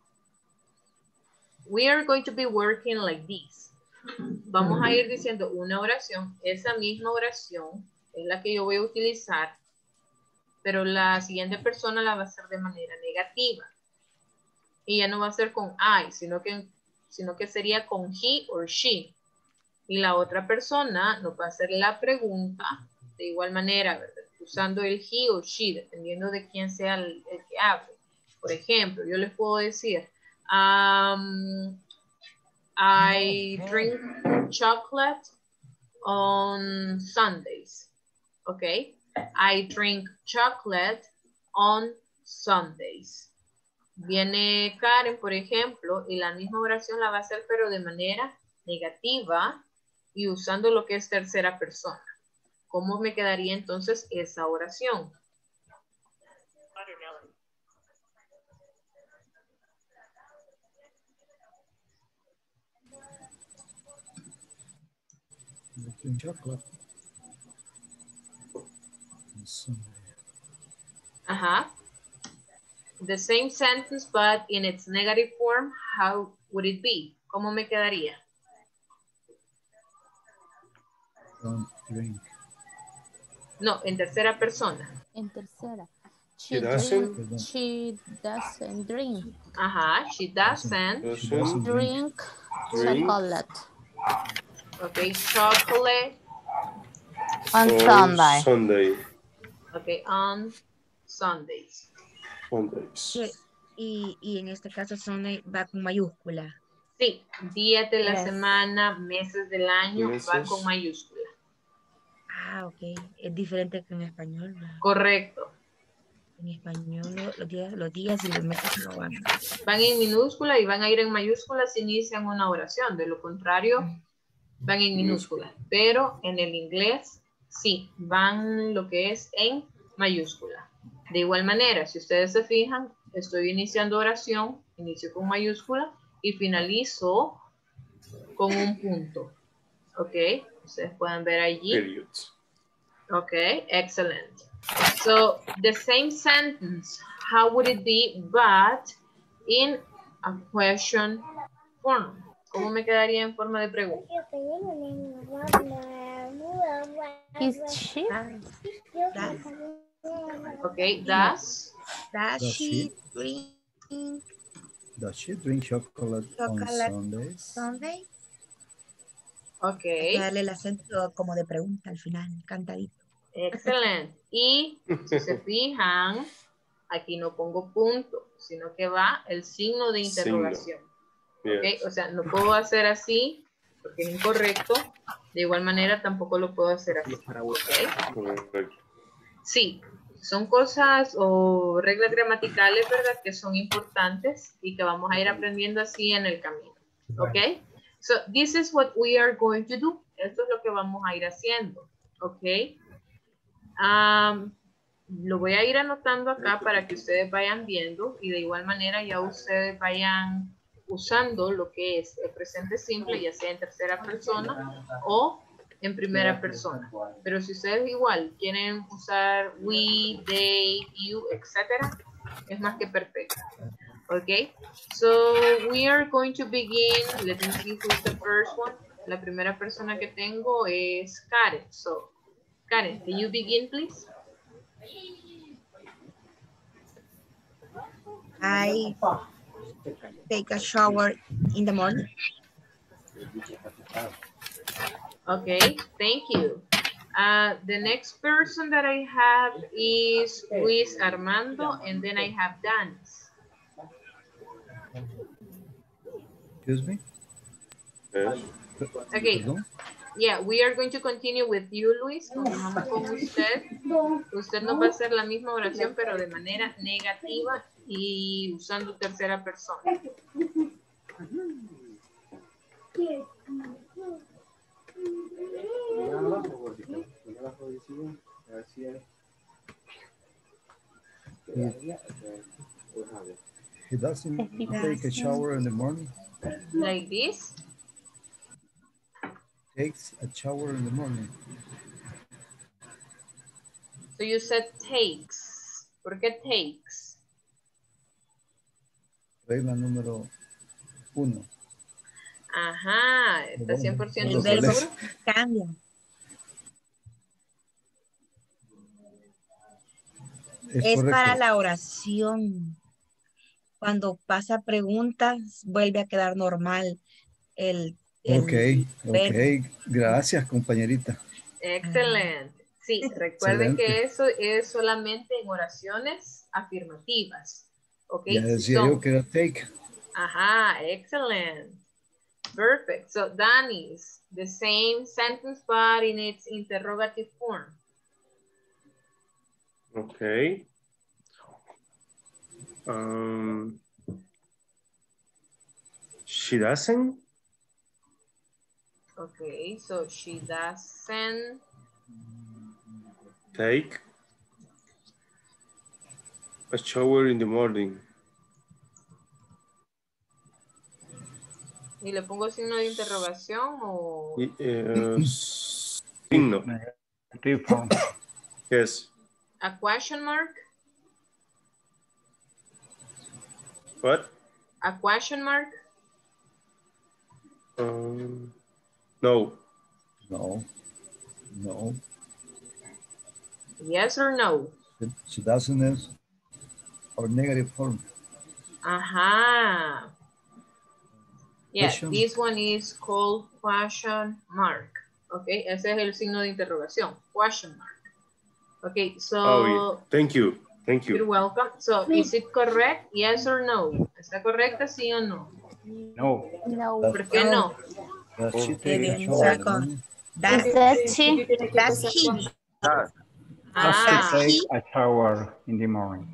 We are going to be working like this. Vamos a ir diciendo una oración. Esa misma oración es la que yo voy a utilizar, pero la siguiente persona la va a hacer de manera negativa. Y ya no va a ser con I, sino que sería con he or she. Y la otra persona nos va a hacer la pregunta de igual manera, ¿verdad? Usando el he o she, dependiendo de quién sea el que hable. Por ejemplo, yo les puedo decir, I drink chocolate on Sundays. ¿Ok? I drink chocolate on Sundays. Viene Karen, por ejemplo, y la misma oración la va a hacer, pero de manera negativa y usando lo que es tercera persona. ¿Cómo me quedaría entonces esa oración? Chocolate. Ajá. The same sentence, but in its negative form, how would it be? ¿Cómo me quedaría? Don't drink. No, en tercera persona. En tercera. She doesn't. She doesn't drink. Ajá, she doesn't. Drink chocolate. Okay, chocolate. On Sunday. Sunday. Okay, on Sundays. Sundays. Y en este caso Sunday va con mayúscula. Sí, días de la Yes. semana, meses del año, va Meses. con mayúscula. Ah, ok. Es diferente que en español, ¿verdad? Correcto. En español los días y los meses no van. Van en minúscula y van a ir en mayúscula si inician una oración. De lo contrario, van en minúscula. Pero en el inglés, sí, van lo que es en mayúscula. De igual manera, si ustedes se fijan, estoy iniciando oración, inicio con mayúscula y finalizo con un punto. ¿Ok? Ustedes pueden ver allí. Periods. Ok, excellent. So, the same sentence, how would it be, but in a question form? ¿Cómo me quedaría en forma de pregunta? Is she? Ok, does Does she drink Does she drink chocolate on chocolate Sundays? Sunday? Ok, Hay que darle el acento como de pregunta al final, cantadito. excelente. Y si se fijan, aquí no pongo punto, sino que va el signo de interrogación. Yes. Ok, o sea, no puedo hacer así porque es incorrecto. De igual manera, tampoco lo puedo hacer así. ¿Ok? Correcto. Sí, son cosas o reglas gramaticales, ¿verdad? Que son importantes y que vamos a ir aprendiendo así en el camino. ¿Ok? So, this is what we are going to do. Esto es lo que vamos a ir haciendo. ¿Ok? Lo voy a ir anotando acá para que ustedes vayan viendo y de igual manera ya ustedes vayan usando lo que es el presente simple, ya sea en tercera persona o en primera persona. Pero si ustedes igual quieren usar we, they, you, etc., es más que perfecto. Ok, so we are going to begin. Let me see who's the first one. La primera persona que tengo es Karen. So, Karen, can you begin, please? I take a shower in the morning. Okay, thank you. The next person that I have is Luis Armando, and then I have Danis. Excuse me? Yes. Okay, Perdón. yeah, we are going to continue with you, Luis. Continuamos con usted. Usted nos va a hacer la misma oración, pero de manera negativa y usando tercera persona. He doesn't take a shower in the morning. Like this. Takes a shower in the morning. So you said takes. ¿Por qué takes? Regla número 1. Ajá, está 100% El verbo seguro. cambia. Es correcto. para la oración. Cuando pasa preguntas, vuelve a quedar normal el Ok, gracias, compañerita. Excelente. Sí, recuerden Excelente. que eso es solamente en oraciones afirmativas. Ok, Ya si decía son. yo que era take. Ajá, excellent. Perfect. So that is the same sentence but in its interrogative form. Okay. She doesn't Okay, so she doesn't take a shower in the morning. ¿Y le pongo signo de interrogación o? Signo. Yes. A question mark? What? A question mark? No. No. No. Yes or no? She doesn't is or negative form. Ajá. Yes, Question. this one is called question mark. Okay, ese es el signo de interrogación. Question mark. Okay, so. Oh, yeah. Thank you. Thank you. You're welcome. So, is it correct? Yes or no? ¿Está correcta, sí o no? No. No. ¿Por qué no? Does she take a Viene shower in the con morning? Does she? That's he. Does Ah, she take a shower in the morning?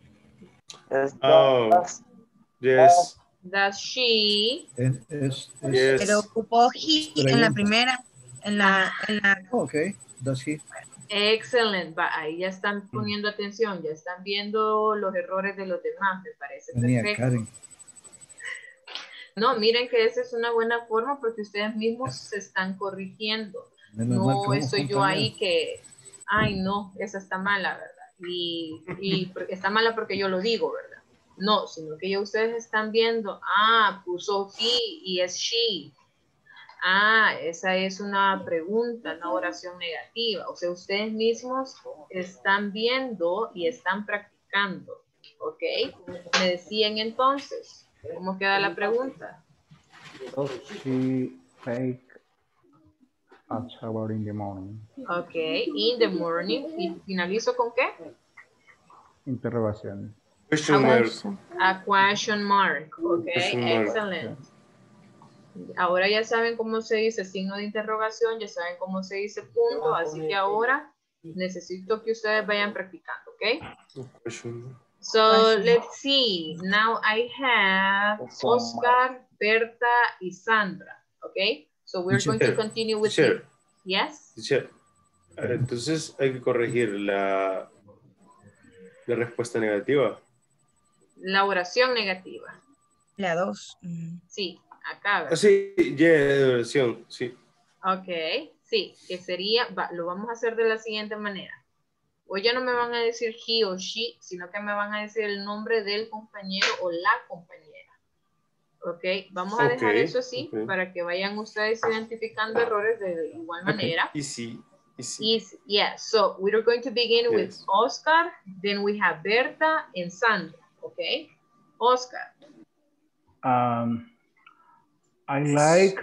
Oh, yes. does she? Yes. Pero ocupó he en la primera, en la. Okay. Does he? Excellent. Ahí ya están poniendo atención, ya están viendo los errores de los demás, me parece perfecto. Karen. No, miren que esa es una buena forma porque ustedes mismos se están corrigiendo. Menos mal que No vamos estoy yo compañeros. ahí que, ay no, esa está mala, ¿verdad? Y está mala porque yo lo digo, ¿verdad? No, sino que ya ustedes están viendo, puso he y es she. Esa es una pregunta, una oración negativa. O sea, ustedes mismos están viendo y están practicando, ¿ok? Me decían entonces, ¿cómo queda la pregunta? Does she take a shower in the morning? Ok, in the morning. ¿Y finalizo con qué? Interrogación. Question mark. A question mark. Ok, Question mark. excelente. Ahora ya saben cómo se dice signo de interrogación, ya saben cómo se dice punto, así que ahora necesito que ustedes vayan practicando, ¿ok? Question mark. So, let's see. Now I have Oscar, Berta, y Sandra, ¿ok? So, we're going to continue with you. Yes? Entonces hay que corregir la respuesta negativa. La oración negativa. La 2. Sí, acá. ¿verdad? Sí, de oración, sí. Ok, sí, que sería, lo vamos a hacer de la siguiente manera. Hoy ya no me van a decir he o she, sino que me van a decir el nombre del compañero o la compañera. Ok, vamos a dejar eso así para que vayan ustedes identificando errores de igual manera. Easy. Yeah, so we're going to begin with Oscar, then we have Berta and Sandra. Ok, Oscar. I like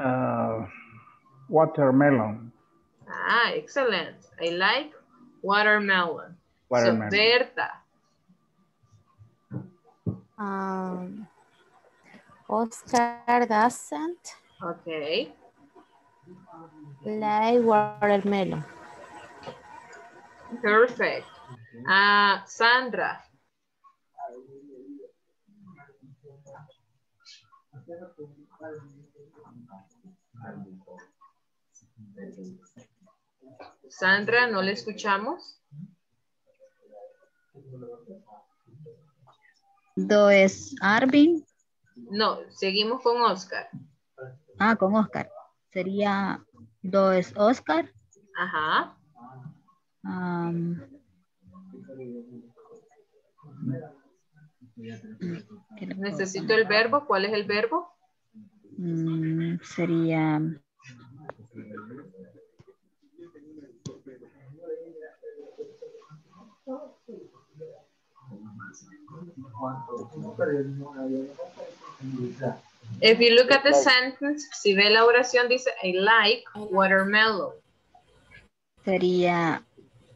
watermelon. Excellent. I like watermelon. Watermelon. So, Berta. Oscar doesn't. Okay. Like watermelon. Perfect. Sandra. Sandra, ¿no le escuchamos? ¿Es Arvin? No, seguimos con Oscar. Con Oscar. Sería es Oscar. Ajá. Necesito el verbo. ¿Cuál es el verbo? Sería... If you look at the sentence, si ve la oración, dice, I like watermelon. Sería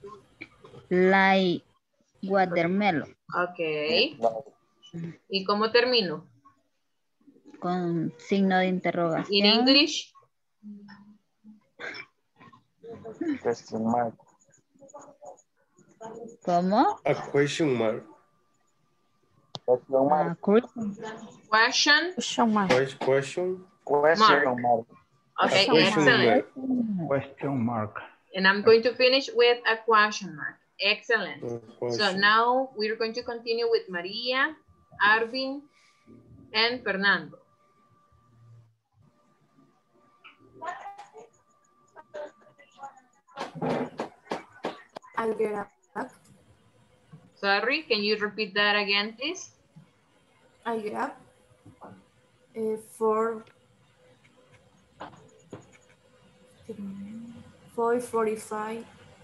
like watermelon. Ok. ¿Y cómo termino? Con signo de In interrogación. English, Question mark. ¿Cómo? A question mark. Question mark. question, Question mark. Question. Question mark. okay, A question excellent. mark. Question mark. And I'm going to finish with a question mark. Excellent. So Question. now we're going to continue with Maria, Arvin, and Fernando. I get up. Sorry, can you repeat that again, please? I get up. 4:45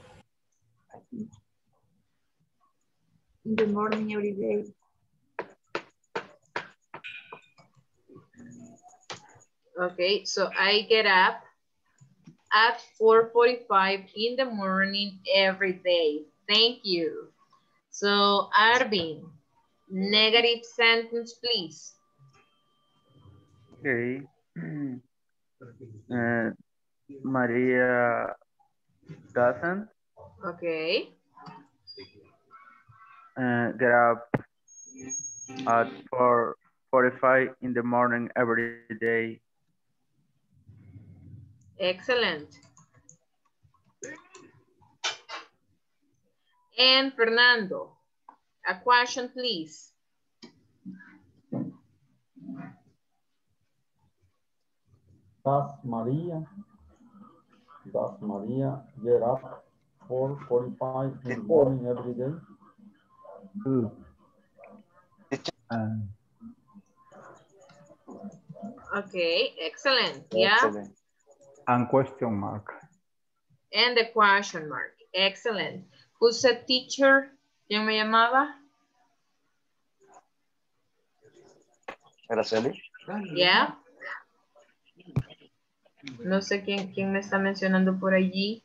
in the morning every day. Okay, so I get up at 4:45 in the morning every day. Thank you. So, Arvin, negative sentence, please. Okay. Maria doesn't Okay. get up at 4:45 in the morning every day. Excellent. And Fernando, a question, please. Does Maria get up 4:45 in the morning every day? Okay, excellent. Yeah. Excellent. And question mark. And the question mark. Excellent. Who's a teacher? ¿Quién me llamaba? Araceli. Yeah. No sé quién me está mencionando por allí.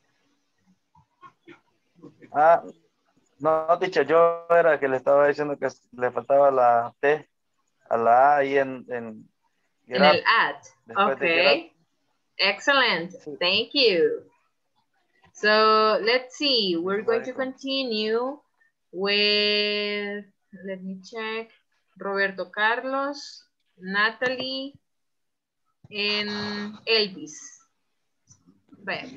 Ah, no, teacher, yo era que le estaba diciendo que le faltaba la T a la A ahí en En el at. Después de get Okay. Excellent. Thank you. So let's see. We're going to continue with, let me check, Roberto Carlos, Natalie, and Elvis. Vaya.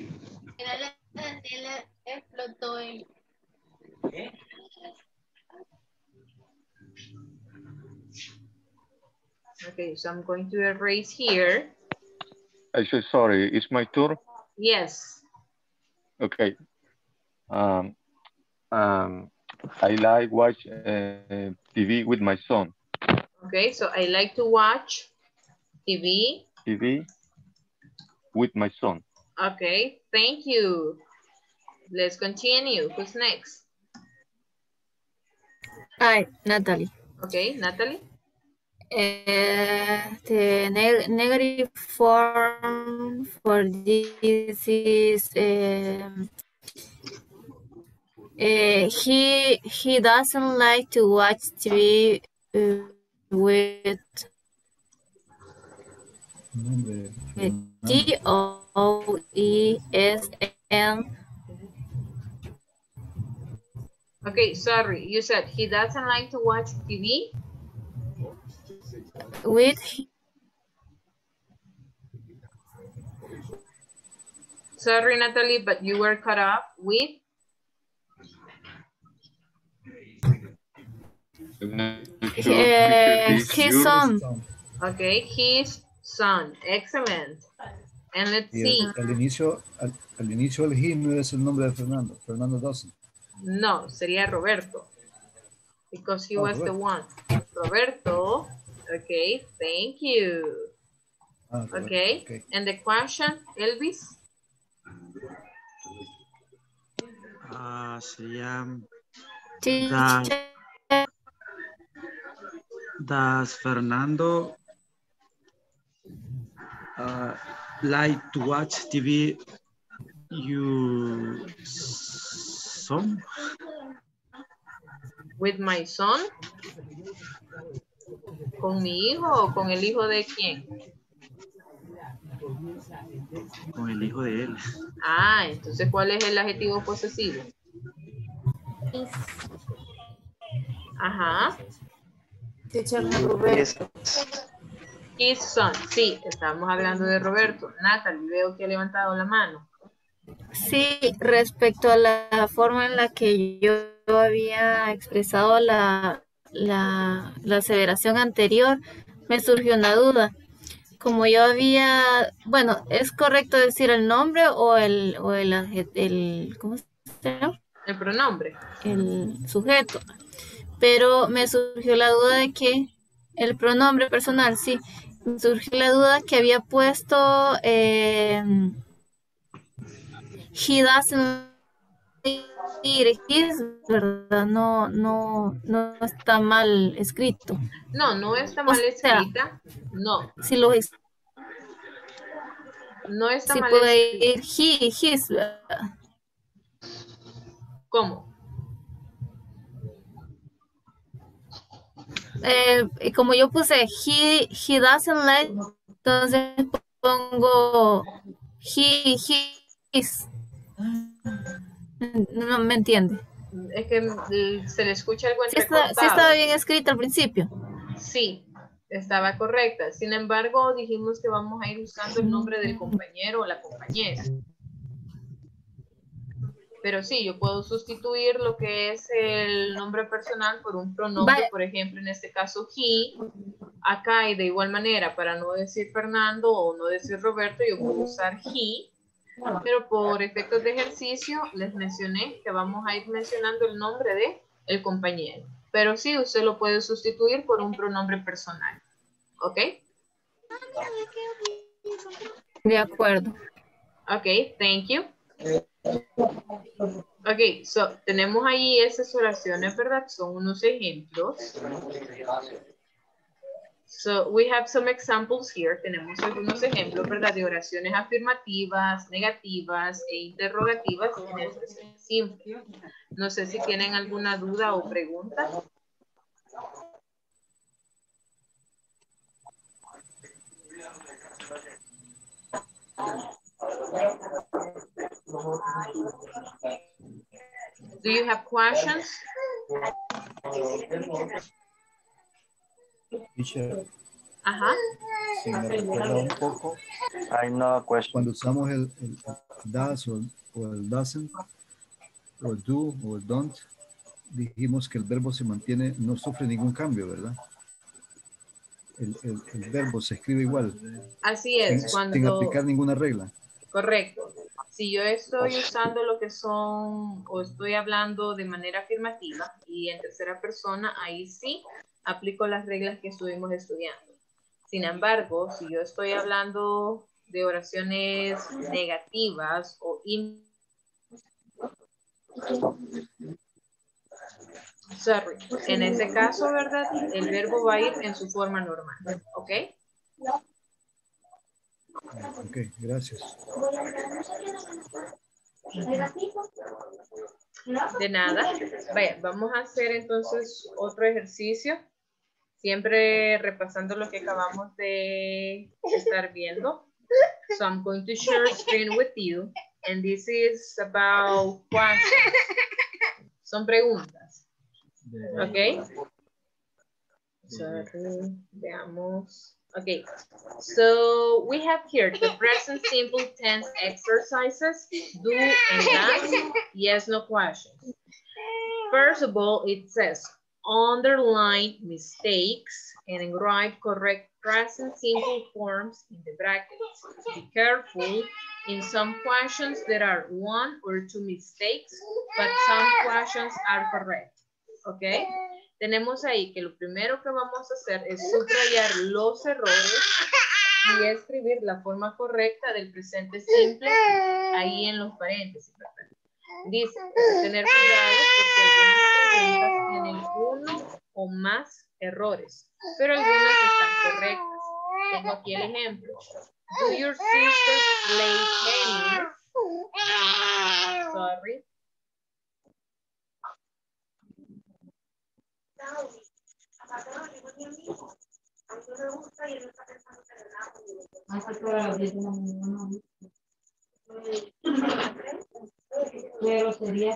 Okay, so I'm going to erase here. I'm so sorry, it's my turn? Yes. Okay. I like watch TV with my son. Okay, so I like to watch TV. TV with my son. Okay, thank you. Let's continue. Who's next? Hi, Natalie. Okay, Natalie. The negative form for this is he doesn't like to watch TV with TOESN. Okay, sorry. You said he doesn't like to watch TV? With Sorry, Natalie, but you were cut off with? His son. Okay, his son. Excellent. And let's see. Al inicio el he no es el nombre de Fernando. Fernando doesn't. No, sería Roberto. Because he was the Roberto. one. Roberto. Okay, thank you. Roberto, okay. And the question, Elvis? Sería Teacher. Does Fernando like to watch TV you son? With my son. ¿Con mi hijo o con el hijo de quién? Con el hijo de él. Ah, entonces, ¿cuál es el adjetivo posesivo? Ajá. His son. Sí, estamos hablando de Roberto. Natalie, veo que ha levantado la mano. Sí, respecto a la forma en la que yo había expresado la aseveración anterior, me surgió una duda. Como yo había, bueno, ¿es correcto decir el nombre o el ¿cómo se llama? El pronombre. El sujeto. Pero me surgió la duda de que el pronombre personal, sí, me surgió la duda que había puesto he doesn't ir, his, ¿verdad? No está mal escrito. No está mal escrita. No. Si lo no está si mal puede escrita. ir his, ¿verdad? ¿Cómo? Como yo puse he doesn't let, entonces pongo his. No me entiende. Es que se le escucha algo Sí entrecortado. estaba bien escrito al principio. Sí, estaba correcta. Sin embargo, dijimos que vamos a ir usando el nombre del compañero o la compañera. Pero sí, yo puedo sustituir lo que es el nombre personal por un pronombre, por ejemplo, en este caso he. Acá y de igual manera, para no decir Fernando o no decir Roberto, yo puedo usar he. Pero por efectos de ejercicio les mencioné que vamos a ir mencionando el nombre de el compañero. Pero sí, usted lo puede sustituir por un pronombre personal. ¿Ok? De acuerdo. Ok, thank you. Ok, so, tenemos ahí esas oraciones, ¿verdad? Son unos ejemplos. So, we have some examples here. Tenemos algunos ejemplos, ¿verdad? De oraciones afirmativas, negativas e interrogativas en el presente simple. No sé si tienen alguna duda o pregunta. Do you have questions? Teacher, Ajá. si me recuerda un poco, cuando usamos el does o el doesn't, o el do o el don't, dijimos que el verbo se mantiene, no sufre ningún cambio, ¿verdad? El verbo se escribe igual. Así es. Sin aplicar ninguna regla. Correcto. Si yo estoy usando lo que son, o estoy hablando de manera afirmativa y en tercera persona, ahí sí aplico las reglas que estuvimos estudiando. Sin embargo, si yo estoy hablando de oraciones negativas o sorry, en ese caso, ¿verdad? El verbo va a ir en su forma normal, ¿ok? Ok, gracias. De nada. Vaya, vamos a hacer entonces otro ejercicio. Siempre repasando lo que acabamos de estar viendo. So I'm going to share screen with you. And this is about questions. Son preguntas. Ok. So, veamos. Okay, so we have here the present simple tense exercises, do and does, yes, no questions. First of all, it says, underline mistakes and write correct present simple forms in the brackets. Be careful, in some questions there are 1 or 2 mistakes, but some questions are correct, okay? Tenemos ahí que lo primero que vamos a hacer es subrayar los errores y escribir la forma correcta del presente simple ahí en los paréntesis, ¿verdad? Dice, hay que tener cuidado porque algunas preguntas tienen 1 o más errores, pero algunas están correctas. tengo aquí el ejemplo. Do your sisters play tennis? Sorry. Pero sería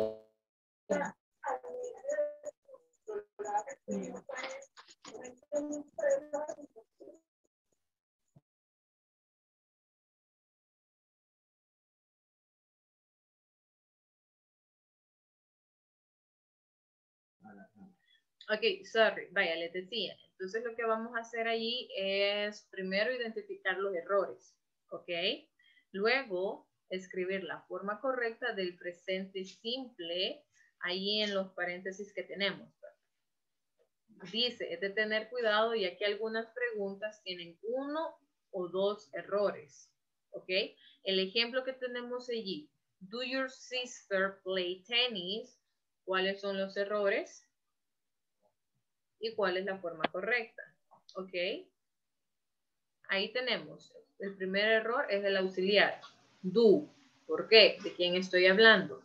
Ok, sorry, vaya, les decía. Entonces lo que vamos a hacer allí es primero identificar los errores, ¿ok? Luego escribir la forma correcta del presente simple ahí en los paréntesis que tenemos. Dice, es de tener cuidado ya que algunas preguntas tienen 1 o 2 errores, ¿ok? El ejemplo que tenemos allí, do your sister play tennis? ¿Cuáles son los errores? ¿Y cuál es la forma correcta? ¿Ok? Ahí tenemos. El primer error es el auxiliar. Do. ¿Por qué? ¿De quién estoy hablando?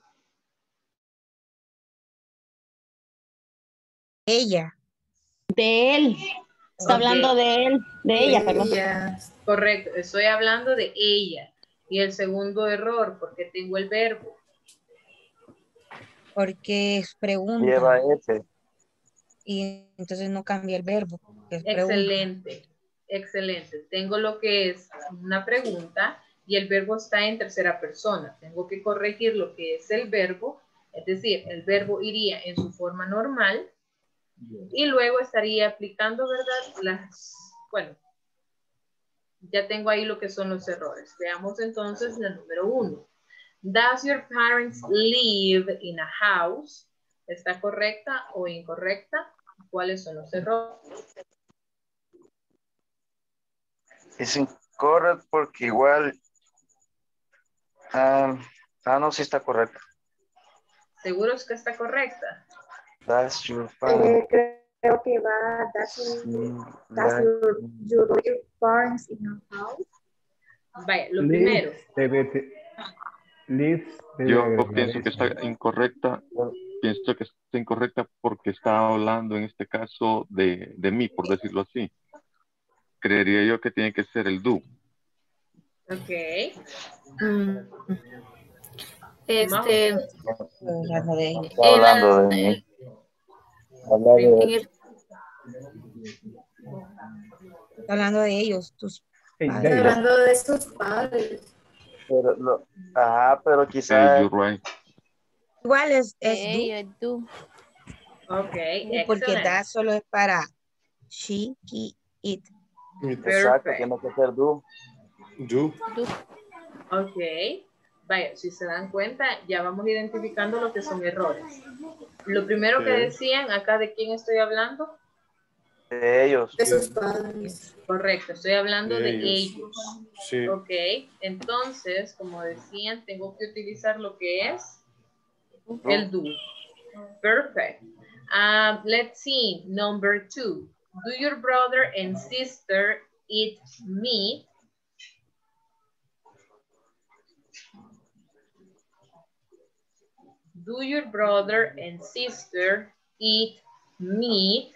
Ella. De él. Está hablando de él, de ella, perdón. Correcto, estoy hablando de ella. Y el segundo error, porque tengo el verbo. Porque es pregunta. Lleva ese. Y entonces no cambia el verbo. Es Excelente, pregunta. excelente. Tengo lo que es una pregunta y el verbo está en tercera persona. Tengo que corregir lo que es el verbo, es decir, el verbo iría en su forma normal y luego estaría aplicando, ¿verdad? Bueno, ya tengo ahí lo que son los errores. Veamos entonces la número 1. Does your parents live in a house? ¿Está correcta o incorrecta? ¿Cuáles son los errores? Es incorrecto porque igual... no, sí está correcto. ¿Seguros que está correcta? Does your parents... creo que va your parents in a house. Vaya, lo primero. Yo pienso que está incorrecta. Pienso que está incorrecta porque está hablando en este caso de mí, por decirlo así. Creería yo que tiene que ser el do. Ok. Hablando de ella. Hablando de mí. Hablando de ellos, tus padres. Hablando de sus padres. Pero quizás... you're right. Igual es do. Ok, porque da solo es para she, he, it. Exacto, tiene que ser do. Do. Ok. Vaya, si se dan cuenta, ya vamos identificando lo que son errores. Lo primero que decían, acá de quién estoy hablando. De ellos. De sus padres. Correcto, estoy hablando de ellos. Sí. Ok, entonces, como decían, tengo que utilizar lo que es el do. Perfect. Let's see, number 2. Do your brother and sister eat meat? Do your brother and sister eat meat?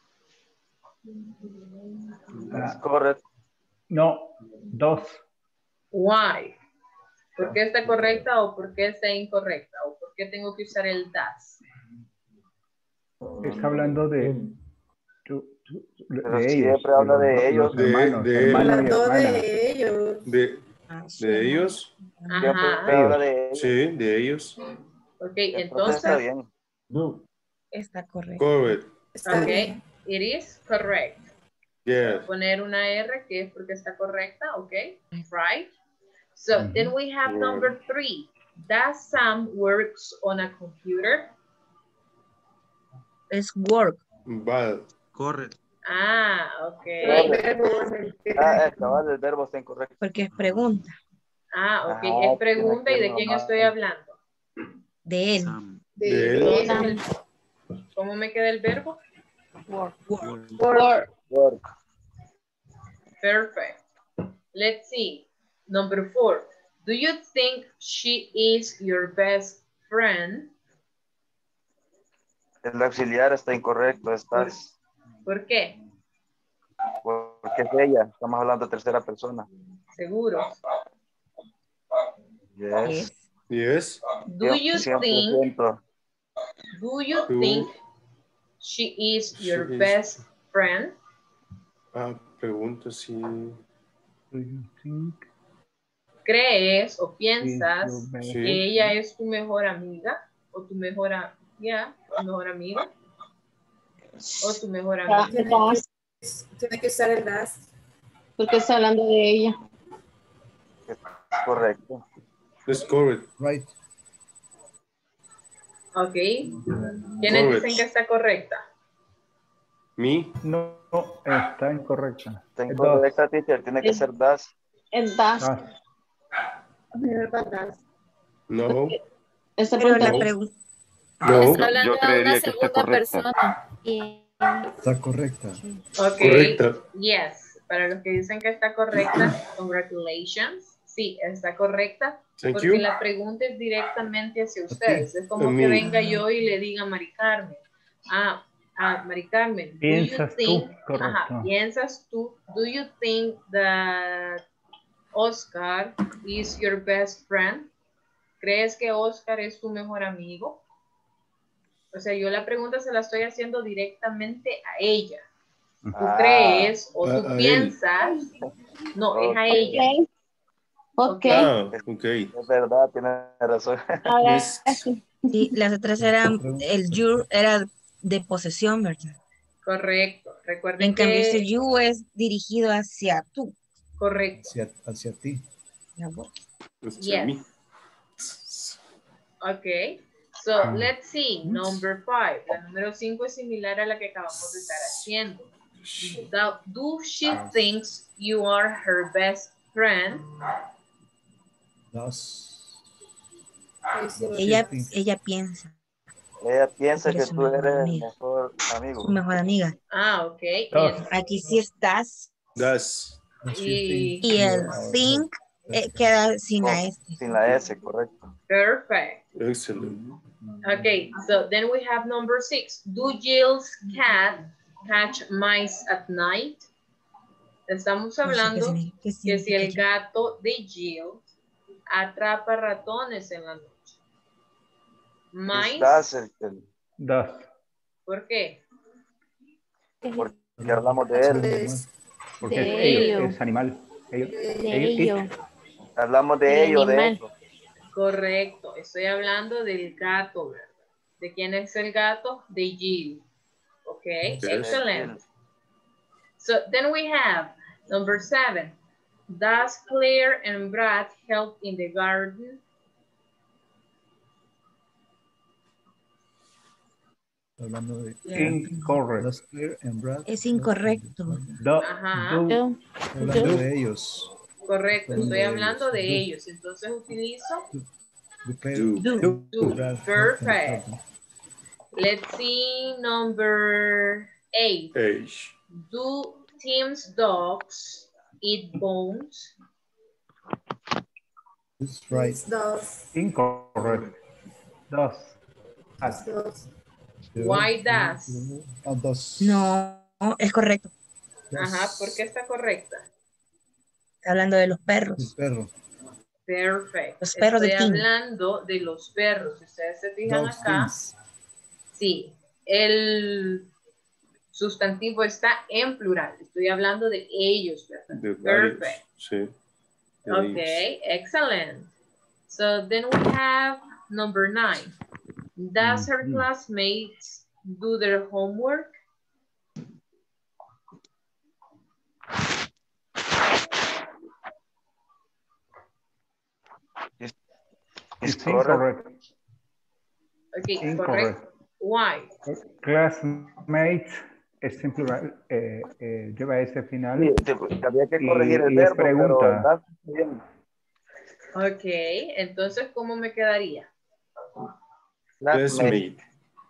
Correcto. No, 2. Why? ¿Por qué está correcta o por qué está incorrecta? ¿O por qué tengo que usar el does? Está hablando de Pero ellos. siempre habla de ellos. Los hermanos, hermano y hermana. De ellos. De ellos. Ajá. Habla de ellos. Sí, de ellos. Ok, Entonces está bien. Está correcto. Correct. Ok, it is correct. Yes. Poner una R que es porque está correcta, ok, right? So then we have number 3. Does Sam works on a computer? Es work. Bad. Correcto. Ok. El verbo está incorrecto. Porque es pregunta. Ok, es pregunta y de quién estoy hablando. De él. Sam. De él. ¿Cómo me queda el verbo? Work. Work. Perfect. Let's see. Number 4. Do you think she is your best friend? El auxiliar está incorrecto. Estás. ¿Por qué? Porque es ella. Estamos hablando de tercera persona. Seguro. Yes. Yes. Do you think 100%. she is your She is- best friend? Pregunto si... Do you think ¿Crees o piensas is your best que ella es tu mejor amiga? ¿O tu mejor, tu mejor amiga? ¿O tu mejor amiga? Tiene que usar el das. Porque está hablando de ella. Correcto. That's correct. Right. Ok. ¿Quiénes Correct. dicen que está correcta? Me? No, está incorrecta. Está Es incorrecta, teacher. Tiene que ser das. El das. das. No. Esta Pero pregunta la pregunta. No. Está hablando Yo de creería una que está segunda correcta. persona. Está correcta. Ok. Correcta. Yes. Para los que dicen que está correcta, congratulations. Sí, está correcta. Thank Porque you. la pregunta es directamente hacia ustedes. Es como A que mí. venga yo y le diga a Mari Carmen. Mari Carmen, do you Piensas tú, think, correcto. piensas tú, do you think that Oscar is your best friend? ¿Crees que Oscar es tu mejor amigo? O sea, yo la pregunta se la estoy haciendo directamente a ella. ¿Tú crees o tú a él. piensas? No, es a ella. Ok. Ok. Es verdad, tiene razón. Yes. Sí, las otras eran, el you era de posesión, ¿verdad? Correcto. Recuerden En cambio, que... ese you es dirigido hacia tú. Correcto. Hacia ti. Hacia mí. Ok. So, let's see. Number 5. La número 5 es similar a la que acabamos de estar haciendo. Do she thinks you are her best friend? Ella piensa. Ella piensa Ella que es su tú mejor eres el amiga. mejor amigo. Su mejor amiga. Ok. Aquí sí estás. Das. Y el think queda sin la S. Sin la S, correcto. Perfect. Excellent. Okay, so then we have number 6. Do Jill's cat catch mice at night? Estamos hablando que si el gato de Jill atrapa ratones en la noche. Mice. Das. ¿Por qué? Porque hablamos de él. Porque es ellos, es animal. Hablamos de ellos, de ellos. Correcto, estoy hablando del gato, ¿verdad? ¿De quién es el gato? De Jill. Okay, excellent. So then we have number 7. Does Claire and Brad help in the garden? Hablando de incorrecto. Es incorrecto. Hablando de ellos. Correcto, estoy hablando de ellos. Entonces utilizo Do. Perfect. Let's see number 8. Do Tim's dogs eat bones? That's right. Incorrecto. Das. Why does? No, es correcto. Ajá, ¿por qué está correcta? Está hablando de los perros. Perfecto. Los perros Estoy de Tim. hablando de los perros. Si ustedes se fijan acá, sí, el sustantivo está en plural. Estoy hablando de ellos, ¿verdad? Perfect. Sí. Okay, excellent. So then we have number 9. Does her classmates do their homework? Es incorrecto. Okay, correcto. Why? Classmates es en plural, lleva ese final. Sí, había que corregir el y es verbo, pregunta. pero Ok, entonces, ¿cómo me quedaría? Classmate.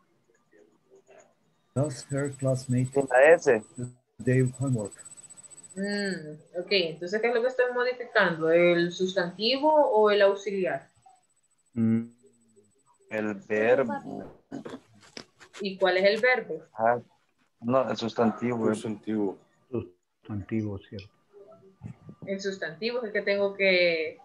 Does her classmate sin la S. do homework? Ok, entonces, ¿qué es lo que estoy modificando? ¿El sustantivo o el auxiliar? El verbo. ¿Y cuál es el verbo? Ah, no, el sustantivo. Sustantivo. Sustantivo, cierto. El sustantivo es el que tengo que...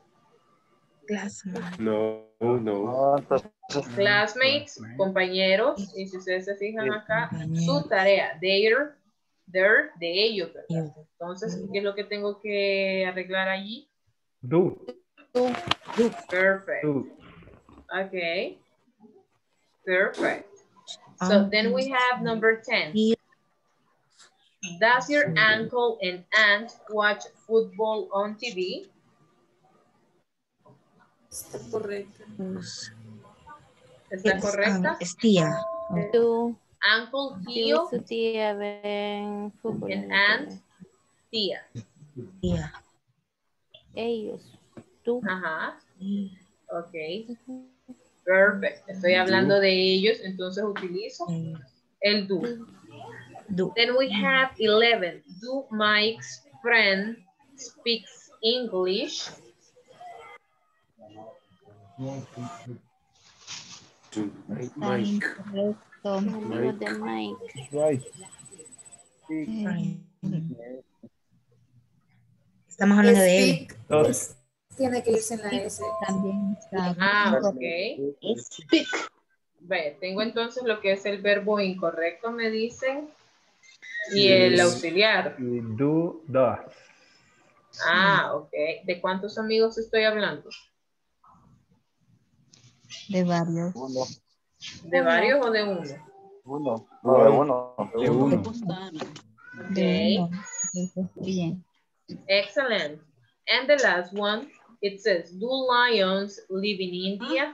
No. Classmates, compañeros, y si ustedes se fijan acá, su tarea, their, de ellos, ¿verdad? Entonces, ¿qué es lo que tengo que arreglar allí? Do. Perfect. Okay. Perfect. So then we have number 10. Does your uncle and aunt watch football on TV? Está correcto. ¿Está correcta? Es tía. Tú. Uncle, tío. Su tía ven fútbol. And aunt, tía. Tía. Ellos. Tú. Ajá. Ok. Perfect. Estoy hablando de ellos, entonces utilizo el do. Then we have 11. Do Mike's friend speaks English? Mike. Right. Estamos hablando de él. Speak, tiene que irse en la S. También está. Ok. Speak. Ve, tengo entonces lo que es el verbo incorrecto, me dicen, y el auxiliar. Y do, does. Ok. ¿De cuántos amigos estoy hablando? De varios. Uno. ¿De varios o de uno? Uno. No, de uno. De uno. Okay. Bien. Excellent. And the last one, it says, do lions live in India?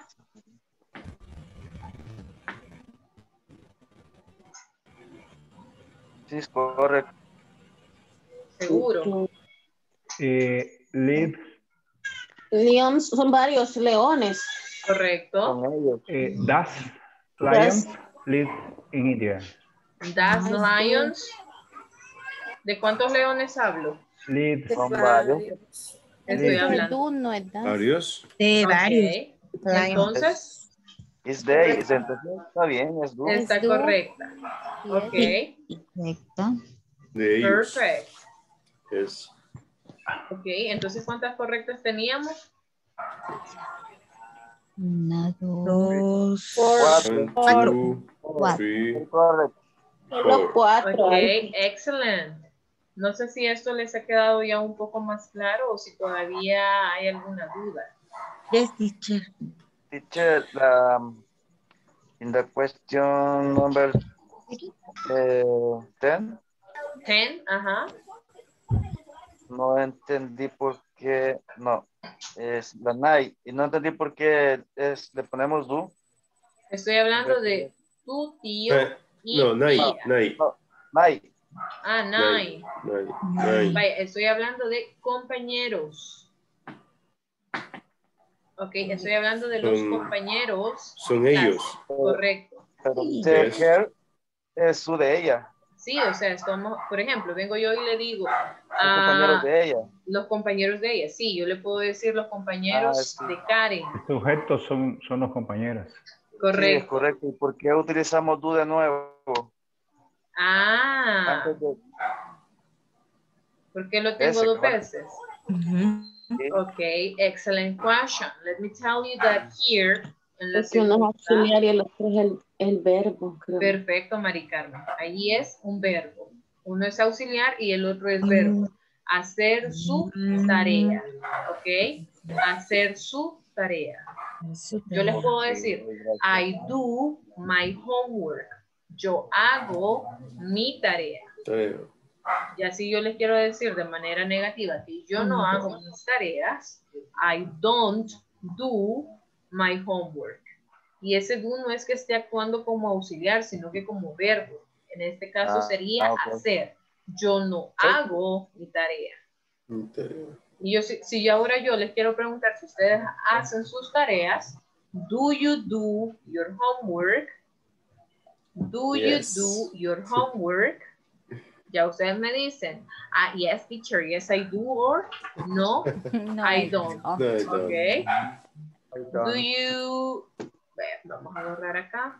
Sí, es correcto. Seguro. Live. Lions son varios leones. Correcto. Does lions live in India? Does lions. ¿De cuántos leones hablo? Live. Son varios. Estoy hablando. No es Varios. De varios. Entonces, It's they. Entonces está bien, es do. está correcta. Ok. Correcto. De ellos. Perfect. Es. Ok, entonces, ¿cuántas correctas teníamos? Una, dos, Cuatro. cuatro. Solo cuatro. Ok, excelente. No sé si esto les ha quedado ya un poco más claro o si todavía hay alguna duda. Yes, teacher. Teacher, in the question number 10. 10, ajá. No entendí por qué, no, es la night, y no entendí por qué le ponemos do. Estoy hablando de tu tío y No, night, tía. night. No, night. Ah, nine. Vaya, estoy hablando de compañeros. Ok, estoy hablando de los compañeros. Son ellos. Correcto. Pero her es su de ella. Sí, o sea, estamos, por ejemplo, vengo yo y le digo Los compañeros de ella. Los compañeros de ella, sí, yo le puedo decir los compañeros sí. de Karen. Los sujetos son los compañeros. Correcto. Sí, es correcto. ¿Y por qué utilizamos do de nuevo? ¿Por qué lo tengo dos veces? Okay, excellent question. Let me tell you that here en la uno es auxiliar y el otro es el verbo. Creo. Perfecto, Mari Carmen. Allí es un verbo. Uno es auxiliar y el otro es verbo. Hacer su tarea. ¿Ok? Hacer su tarea. Yo les puedo decir, I do my homework. Yo hago mi tarea. Y así yo les quiero decir de manera negativa que yo no hago mis tareas. I don't do my homework. Y ese do no es que esté actuando como auxiliar, sino que como verbo. En este caso sería hacer. Yo no hago mi tarea. Y yo, si ahora yo les quiero preguntar si ustedes hacen sus tareas, do you do your homework? Do you do your homework? Ya ustedes me dicen, yes, teacher, yes, I do, or no, No, I don't. No, I don't. Okay. I Do don't. you... Vamos a borrar acá.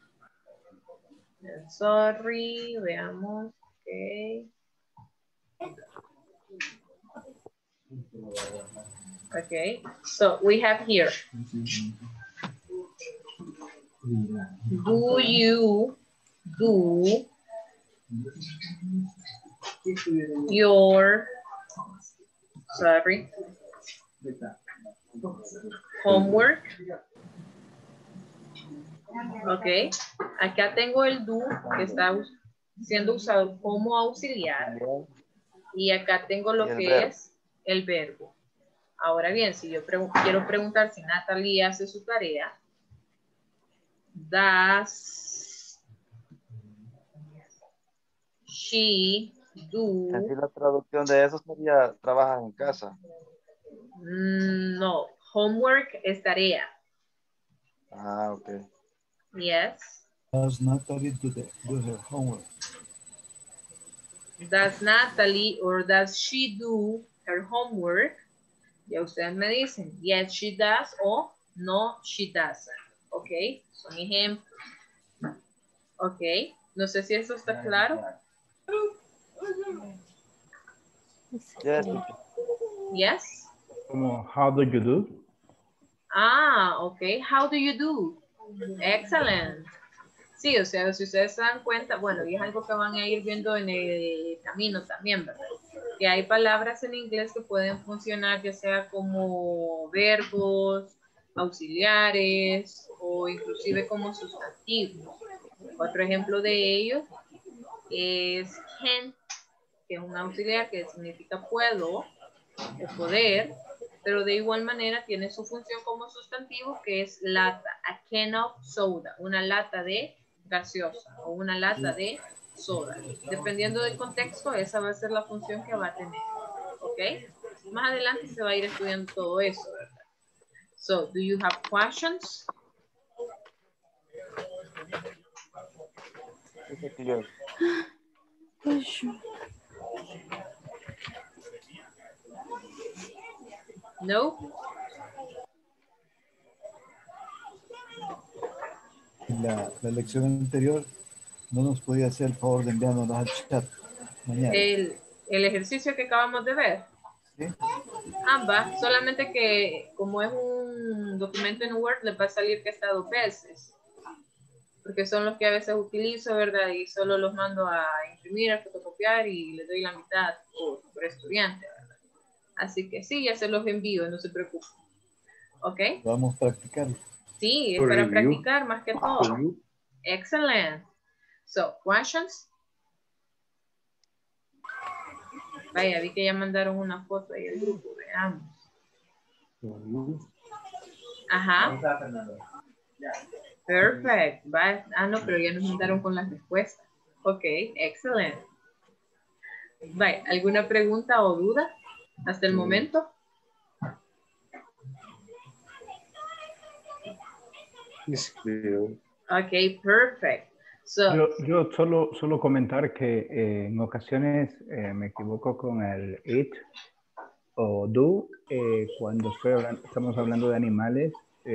Sorry, veamos. Okay. Okay, so we have here. Do you do your, sorry, homework? Ok, acá tengo el do que está siendo usado como auxiliar y acá tengo lo que verbo. es el verbo. Ahora bien, si yo quiero preguntar si Natalie hace su tarea, does she do? Así la traducción de eso sería trabajan en casa. No, homework es tarea. Ah, ok. Yes. Does Natalie do her homework? Does Natalie or does she do her homework? Ya ustedes me dicen, yes, she does o no, she doesn't. Ok, son ejemplos. Ok, no sé si eso está claro. Yes. Yes. Como, how do you do? Ok, how do you do? Excellent. Sí, o sea, si ustedes se dan cuenta, bueno, y es algo que van a ir viendo en el camino también, ¿verdad? Que hay palabras en inglés que pueden funcionar ya sea como verbos, auxiliares o inclusive como sustantivos. Otro ejemplo de ello es can, que es un auxiliar que significa puedo o poder, pero de igual manera tiene su función como sustantivo que es lata, a can of soda, una lata de gaseosa o una lata de soda. Dependiendo del contexto, esa va a ser la función que va a tener. ¿Ok? Más adelante se va a ir estudiando todo eso, ¿verdad? So, do you have questions? No? La lección anterior no nos podía hacer el favor de enviarnos al chat mañana. El ejercicio que acabamos de ver. ¿Sí? Ambas, solamente que como es un documento en Word, les va a salir que está 2 veces. Porque son los que a veces utilizo, ¿verdad? Y solo los mando a imprimir, a fotocopiar y les doy la mitad por estudiante, ¿verdad? Así que sí, ya se los envío, no se preocupen. ¿Ok? Vamos a practicar. Sí, es para practicar más que todo. Excellent. So, questions? Vaya, vi que ya mandaron una foto ahí al grupo, veamos. Ajá. Perfect. No, pero ya nos mandaron con las respuestas. Ok, excelente. Vaya, ¿alguna pregunta o duda hasta el momento? Ok, perfect. So, Yo solo comentar que en ocasiones me equivoco con el it o do cuando estamos hablando de animales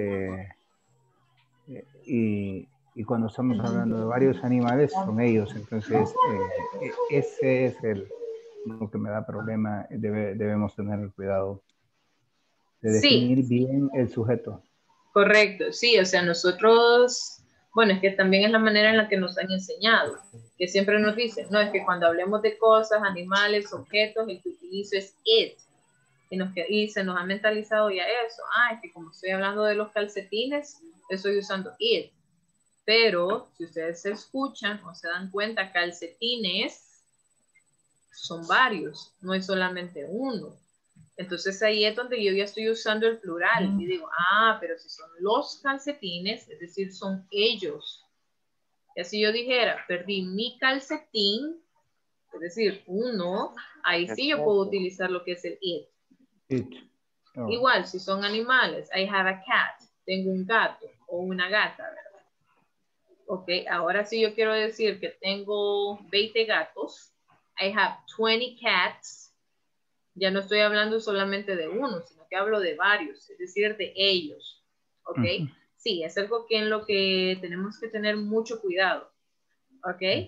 y cuando estamos hablando de varios animales son ellos. Entonces ese es lo que me da problema. Debemos tener el cuidado de definir bien el sujeto. Correcto, sí, o sea, nosotros, bueno, es que también es la manera en la que nos han enseñado, que siempre nos dicen, no, es que cuando hablemos de cosas, animales, objetos, el que utilizo es it, y se nos ha mentalizado ya eso, es que como estoy hablando de los calcetines, estoy usando it, pero si ustedes se escuchan o se dan cuenta, calcetines son varios, no es solamente uno. Entonces ahí es donde yo ya estoy usando el plural y digo, pero si son los calcetines, es decir, son ellos. Y así yo dijera, perdí mi calcetín, es decir, uno, ahí sí yo puedo utilizar lo que es el it. Oh. Igual, si son animales, I have a cat, tengo un gato o una gata, ¿verdad? Ok, ahora sí yo quiero decir que tengo 20 gatos, I have 20 cats. Ya no estoy hablando solamente de uno, sino que hablo de varios, es decir, de ellos. ¿Ok? Sí, es algo que en lo que tenemos que tener mucho cuidado. ¿Ok?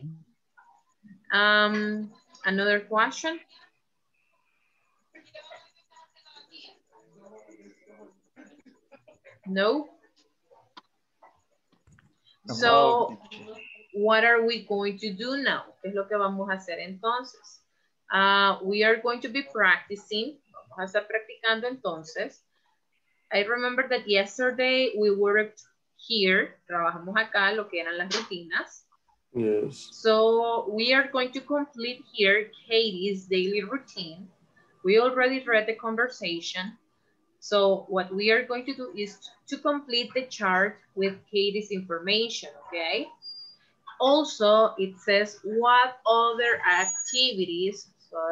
Another question. No? So, what are we going to do now? ¿Qué es lo que vamos a hacer entonces? We are going to be practicing. Vamos a estar practicando entonces. I remember that yesterday we worked here. Trabajamos acá lo que eran las rutinas. Yes. So we are going to complete here Katie's daily routine. We already read the conversation. So what we are going to do is to complete the chart with Katie's information, okay? Also, it says what other activities,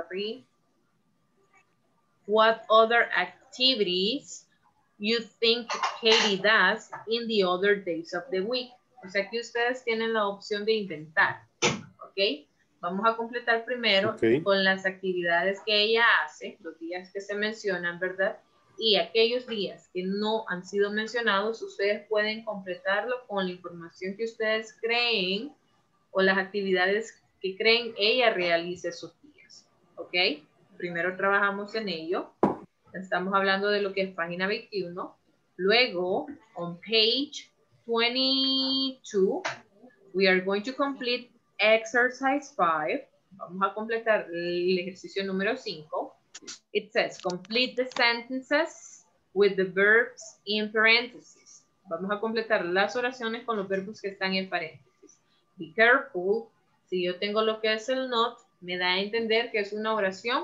what other activities you think Katie does in the other days of the week. O sea que ustedes tienen la opción de inventar, ¿ok? Vamos a completar primero con las actividades que ella hace, los días que se mencionan, ¿verdad? Y aquellos días que no han sido mencionados, ustedes pueden completarlo con la información que ustedes creen o las actividades que creen ella realice esos días, ¿ok? Primero trabajamos en ello. Estamos hablando de lo que es página 21. Luego, on page 22, we are going to complete exercise 5. Vamos a completar el ejercicio número 5. It says, complete the sentences with the verbs in parentheses. Vamos a completar las oraciones con los verbos que están en paréntesis. Be careful. Si yo tengo lo que es el not, me da a entender que es una oración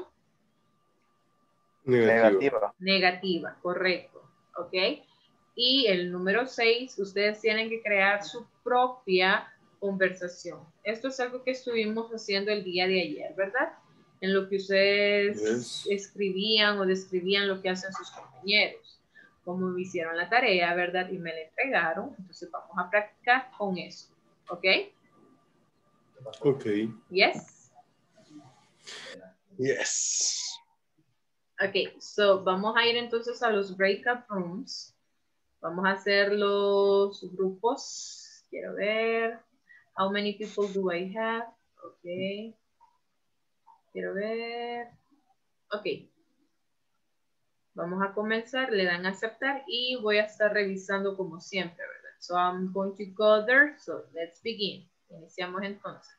Negativa. negativa, correcto. ¿Ok? Y el número 6, ustedes tienen que crear su propia conversación. Esto es algo que estuvimos haciendo el día de ayer, ¿verdad? En lo que ustedes escribían o describían lo que hacen sus compañeros. Como hicieron la tarea, ¿verdad? Y me la entregaron. Entonces vamos a practicar con eso. ¿Ok? Ok. Yes. Yes. Ok, so vamos a ir entonces a los breakout rooms. Vamos a hacer los grupos. Quiero ver. How many people do I have? Ok. Quiero ver. Ok. Vamos a comenzar. Le dan a aceptar y voy a estar revisando como siempre, ¿verdad? So I'm going to go there. So let's begin. Iniciamos entonces.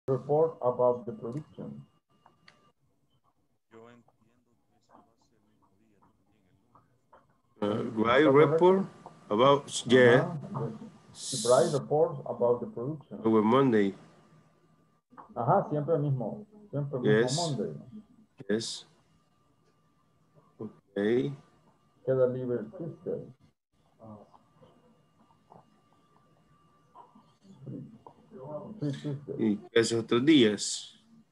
Report about the production. Write report about, yeah. Write report about the production. Over Monday. Ajá, siempre mismo Yes. Monday. Yes. Okay. Queda libre Tuesday. ¿Y esos otros días?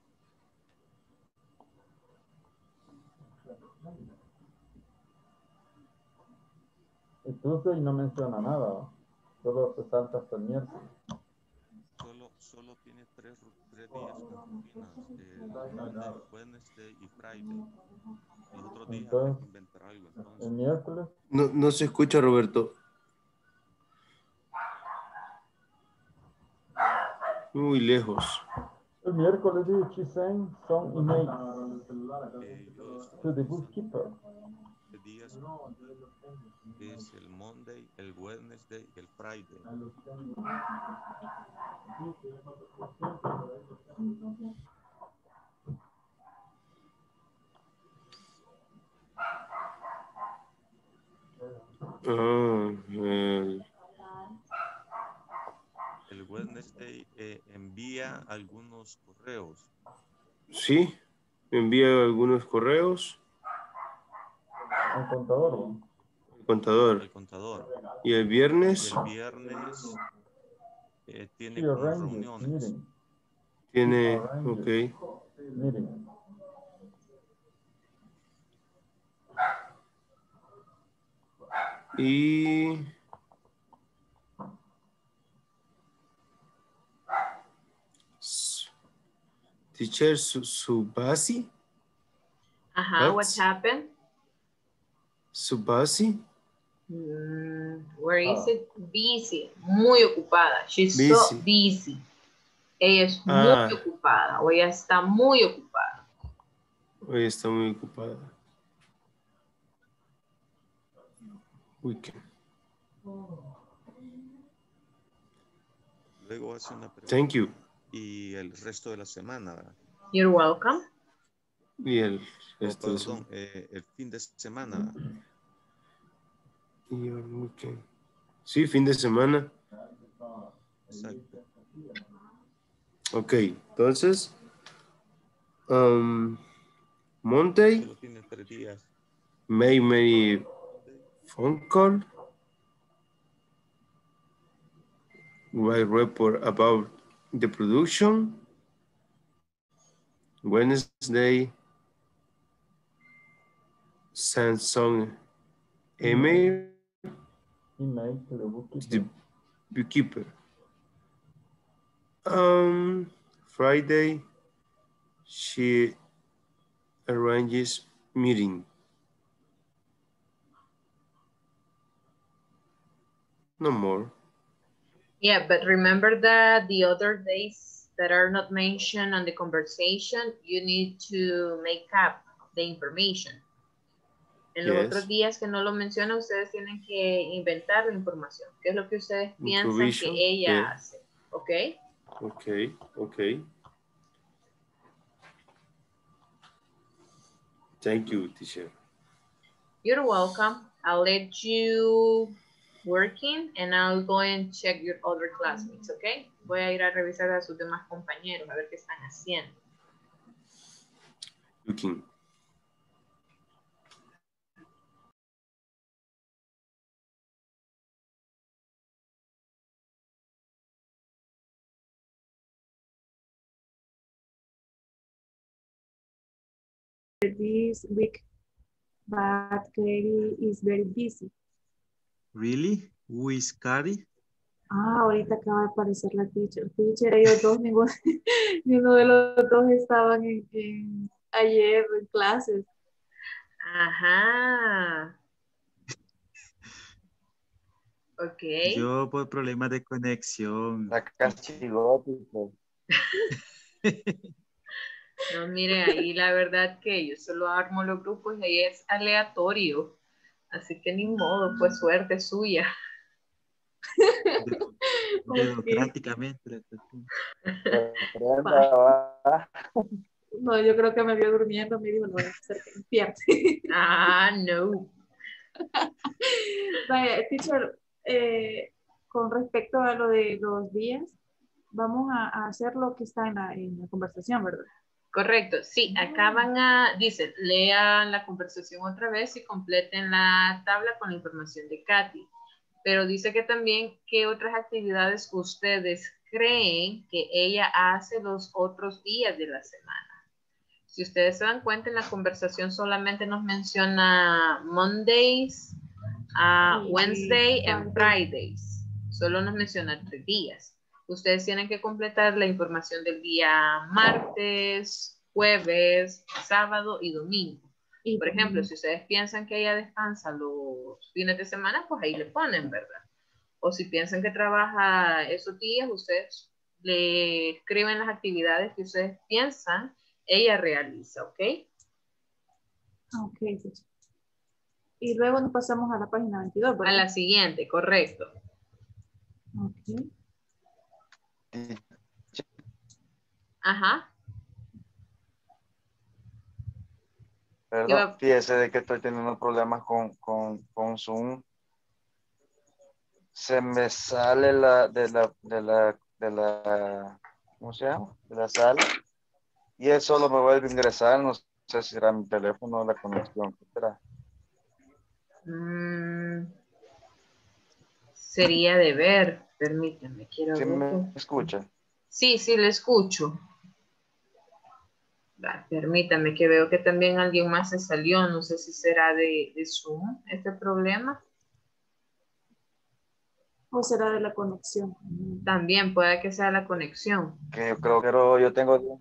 Y Tuesday no menciona nada. Solo se salta hasta el miércoles. Solo tiene tres días con rutinas, Monday, Wednesday y Friday. Los otros días hay que inventar algo. Entonces. ¿El miércoles? No se escucha, Roberto. Muy lejos. El miércoles she's saying some emails to the bookkeeper. El día es el Monday, el Wednesday y el Friday. El Wednesday envía algunos correos. Sí, envía algunos correos. Al contador. El contador. ¿Y el viernes? Y el viernes tiene reuniones. Tiene, ok. Y teacher Subasi. What happened? Subasi. Where is it? Busy. Muy ocupada. She's so busy. Ella es muy ocupada. O ella está muy ocupada. Hoy está muy ocupada. Weekend. Luego hace una pregunta. Thank you. Y el resto de la semana, ¿verdad? You're welcome. Y el resto el fin de semana. Y el weekend. Sí, fin de semana. Exacto. Ok, entonces Monday. Solo tiene 3 días. Many phone call. Write report about the production. Wednesday, send some email to the bookkeeper. Friday, she arranges meeting. No more. Yeah, but remember that the other days that are not mentioned on the conversation, you need to make up the information. En los otros días que no lo menciona, ustedes tienen que inventar la información. ¿Qué es lo que ustedes piensan que ella hace? ¿Ok? Ok. Thank you, teacher. You're welcome. I'll let you working and I'll go and check your other classmates, ¿ok? Voy a ir a revisar a sus demás compañeros, a ver qué están haciendo. Looking. This week, but Katie is very busy. Really? Who is Katie? Ahorita acaba de aparecer la teacher. Ellos dos, ninguno de los dos estaban ayer en clases. Ajá. Ok. Yo por problemas de conexión. La castigó. No, mire, ahí la verdad que yo solo armo los grupos y ahí es aleatorio. Así que ni modo, fue suerte suya. Democráticamente. No, yo creo que me vio durmiendo, me dijo, no voy a hacer que despierte. No. Vaya, teacher, con respecto a lo de los días, vamos a hacer lo que está en la conversación, ¿verdad? Correcto, sí, acá dicen, lean la conversación otra vez y completen la tabla con la información de Katy. Pero dice que también qué otras actividades ustedes creen que ella hace los otros días de la semana. Si ustedes se dan cuenta, en la conversación solamente nos menciona Mondays, Wednesday and Fridays. Solo nos menciona 3 días. Ustedes tienen que completar la información del día martes, jueves, sábado y domingo. Por ejemplo, si ustedes piensan que ella descansa los fines de semana, pues ahí le ponen, ¿verdad? O si piensan que trabaja esos días, ustedes le escriben las actividades que ustedes piensan ella realiza, ¿ok? Ok. Y luego nos pasamos a la página 22, ¿verdad? A la siguiente, correcto. Ok. Ajá. Perdón, fíjese de que estoy teniendo problemas con Zoom. Se me sale de la, ¿cómo se llama? De la sala. Y él solo me vuelve a ingresar. No sé si será mi teléfono o la conexión. ¿Qué será? Sería de ver. Permítanme, quiero ¿Sí ver. me escucha? Sí, le escucho. Permítame, que veo que también alguien más se salió. No sé si será de Zoom este problema. ¿O será de la conexión? También puede que sea la conexión. Que yo creo que yo tengo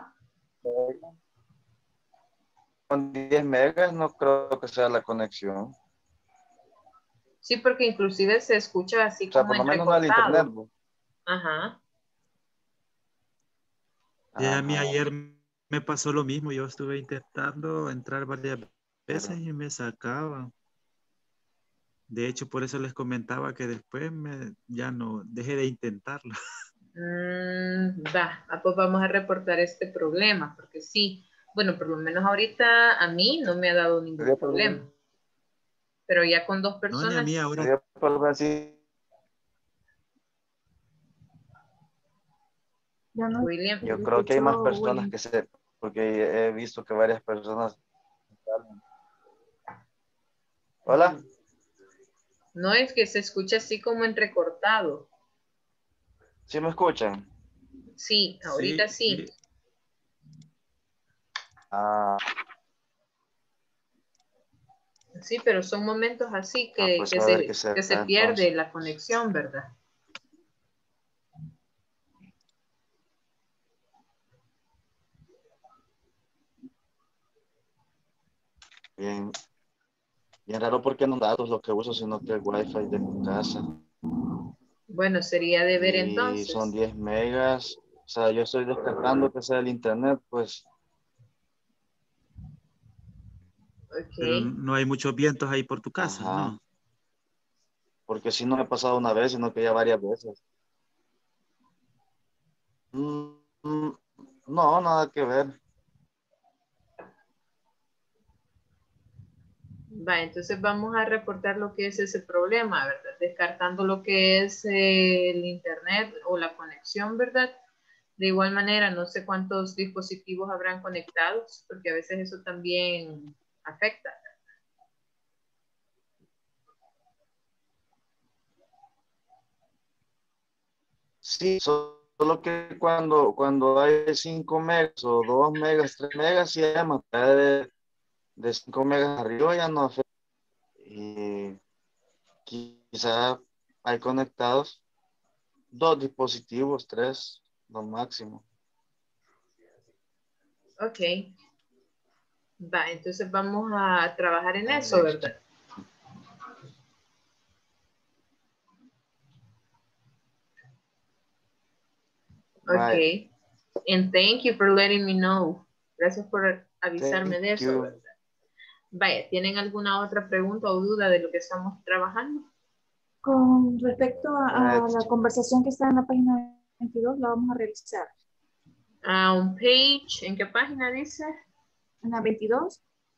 con 10 megas, no creo que sea la conexión. Sí, porque inclusive se escucha así, o sea, como por lo menos no el internet. Ajá. A mí ayer me pasó lo mismo. Yo estuve intentando entrar varias veces y me sacaba. De hecho, por eso les comentaba que después ya no dejé de intentarlo. Pues vamos a reportar este problema, porque sí, bueno, por lo menos ahorita a mí no me ha dado ningún problema. Pero ya con 2 personas. No, ni a mí ahora. William. Yo creo que hay más personas que porque he visto que varias personas. Hola. No, es que se escucha así como entrecortado. ¿Sí me escuchan? Sí, ahorita sí. Sí, pero son momentos así que se pierde la conexión, ¿verdad? Bien. Bien raro porque no datos lo que uso, sino que el wifi de mi casa. Bueno, sería de ver entonces. Son 10 megas. O sea, yo estoy descargando que sea el internet, pues. Pero no hay muchos vientos ahí por tu casa, ¿no? Porque si no me ha pasado una vez, sino que ya varias veces. No, nada que ver. Entonces vamos a reportar lo que es ese problema, ¿verdad? Descartando lo que es el internet o la conexión, ¿verdad? De igual manera, no sé cuántos dispositivos habrán conectados, porque a veces eso también afecta. Sí, solo que cuando hay 5 megas o 2 megas, 3 megas, sí hay de 5 megas arriba ya no afecta. Y quizá hay conectados 2 dispositivos, 3, lo máximo. Ok. Entonces vamos a trabajar en eso, ¿verdad? Ok. And thank you for letting me know. Gracias por avisarme de eso, ¿verdad? ¿Tienen alguna otra pregunta o duda de lo que estamos trabajando? Con respecto a la conversación que está en la página 22, la vamos a revisar. Un page, ¿en qué página dice? En la 22.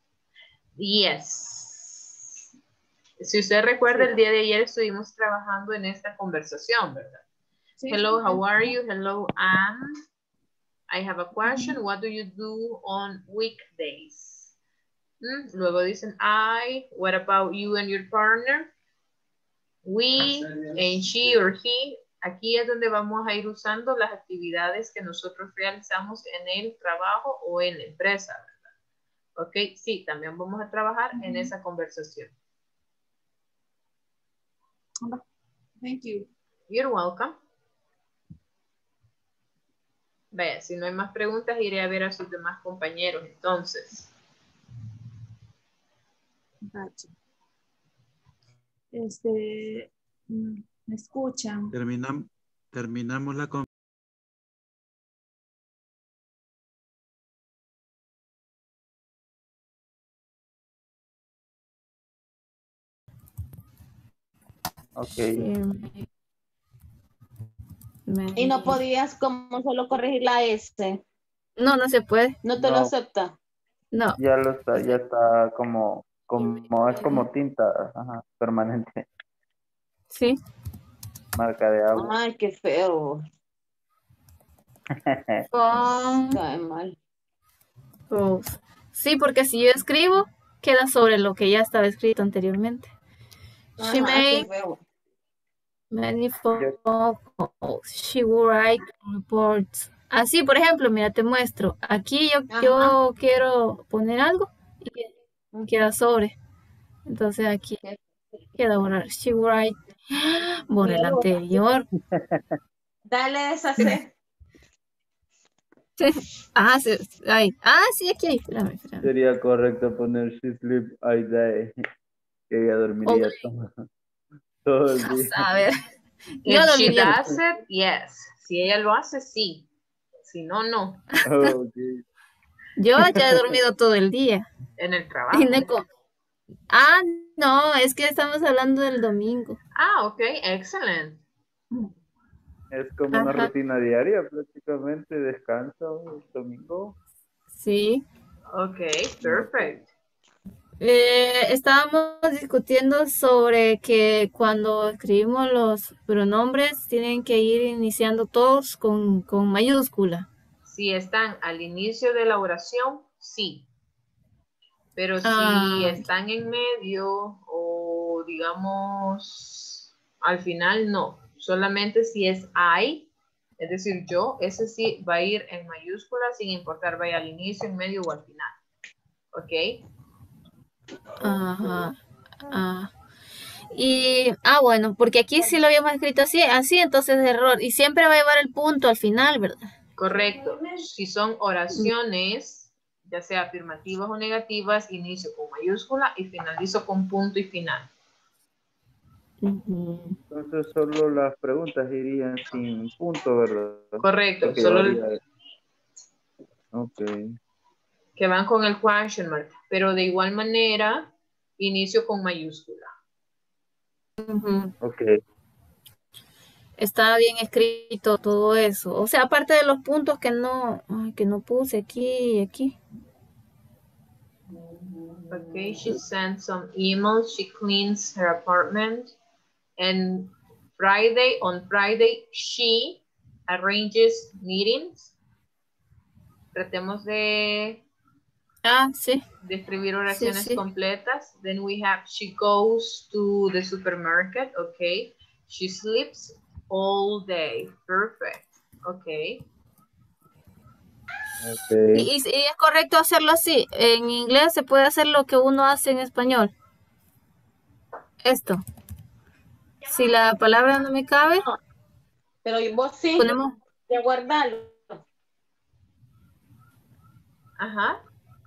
Yes. Si usted recuerda, el día de ayer estuvimos trabajando en esta conversación, ¿verdad? Sí, Hello, sí. how are you? Hello, Anne. I have a question. What do you do on weekdays? Luego dicen I. What about you and your partner? We, and she or he. Aquí es donde vamos a ir usando las actividades que nosotros realizamos en el trabajo o en la empresa, ¿verdad? Ok, sí, también vamos a trabajar en esa conversación. Thank you. You're welcome. Vaya, si no hay más preguntas, iré a ver a sus demás compañeros, entonces. Gotcha. ¿Me escuchan? Terminamos la conversación. Ok. Y no podías como solo corregir la S. No, no se puede. No te lo acepta. No. Ya lo está, ya está es como tinta, ajá, permanente. Sí. Marca de agua. Ay, qué feo. Cae mal. Sí, porque si yo escribo, queda sobre lo que ya estaba escrito anteriormente. She Ajá, qué made feo. many phone calls. She write reports. Así, por ejemplo, mira, te muestro. Aquí yo quiero poner algo y queda sobre. Entonces aquí queda borrar. She write. Borra el anterior. Dale deshacer. Sí, aquí hay. Espérame. Sería correcto poner she sleep I die. Que ella dormiría todo el día. A ver. If she does it, yes. Si ella lo hace, sí. Si no, no. Okay. Yo ya he dormido todo el día. En el trabajo. No, es que estamos hablando del domingo. Ok, excelente. Es como una rutina diaria, prácticamente, descanso el domingo. Sí. Ok, perfecto. Estábamos discutiendo sobre que cuando escribimos los pronombres tienen que ir iniciando todos con mayúscula. Si están al inicio de la oración, sí. Pero si están en medio o digamos al final, no. Solamente si es I, es decir, yo, ese sí va a ir en mayúscula sin importar vaya al inicio, en medio o al final. ¿Ok? Bueno, porque aquí sí lo habíamos escrito así, entonces es error. Y siempre va a llevar el punto al final, ¿verdad? Correcto. Si son oraciones, ya sea afirmativas o negativas, inicio con mayúscula y finalizo con punto y final. Entonces solo las preguntas irían sin punto, ¿verdad? Correcto. Porque solo que van con el question mark, pero de igual manera inicio con mayúscula. Está bien escrito todo eso. O sea, aparte de los puntos que no puse aquí y aquí. Okay, she sent some emails. She cleans her apartment. And on Friday, she arranges meetings. Tratemos de escribir oraciones completas. Then we have, she goes to the supermarket. Okay. She sleeps all day. Perfect. Okay. Y es correcto hacerlo así. En inglés se puede hacer lo que uno hace en español. Esto. Si la palabra no me cabe. Pero vos sí. Ponemos. De guardarlo. Ajá.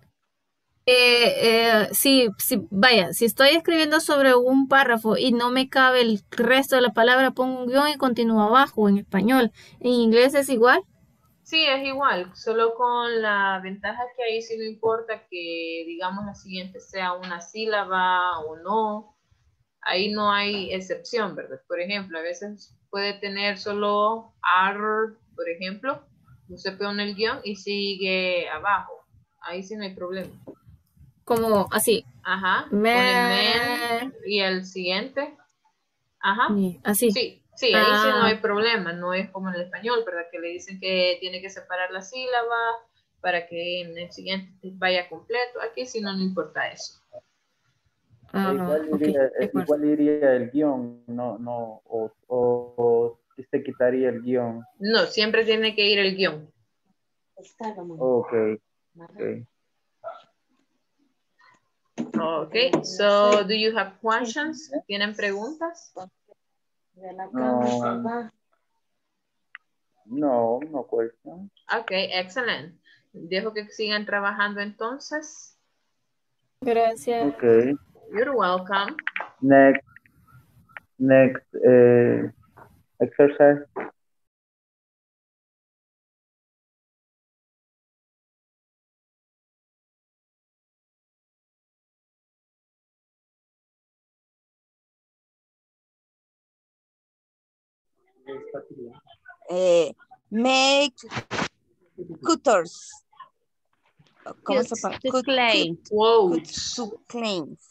Si estoy escribiendo sobre un párrafo y no me cabe el resto de la palabra, pongo un guión y continúo abajo en español. ¿En inglés es igual? Sí, es igual, solo con la ventaja que ahí sí no importa que, digamos, la siguiente sea una sílaba o no. ahí no hay excepción, ¿verdad? Por ejemplo, a veces puede tener solo are, por ejemplo, usted pone el guión y sigue abajo. Ahí sí no hay problema. Como así. Ajá. Pone men y el siguiente. Ajá. Así. Sí, sí, ahí sí no hay problema. No es como en el español, ¿verdad? Que le dicen que tiene que separar la sílaba para que en el siguiente vaya completo. Aquí sí no importa eso. Igual iría el guión, o se quitaría el guión. No, siempre tiene que ir el guión. Okay. Okay, so do you have questions? ¿Tienen preguntas? No question. Okay, excellent. Dejo que sigan trabajando entonces. Gracias. Okay. You're welcome. Next exercise. Make cutters. ¿Cómo se llama? To claim. Quotes. To claims.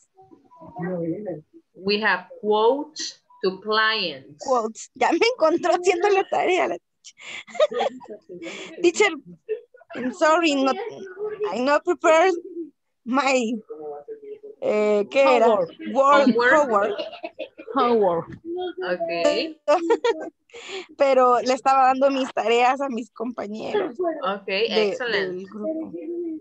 We have quotes to clients. Quotes. Ya me encontró haciendo la tarea. Teacher, I'm sorry, I'm not prepared my ¿qué era? Homework. Okay. Pero le estaba dando mis tareas a mis compañeros. Okay, excellent. Del grupo.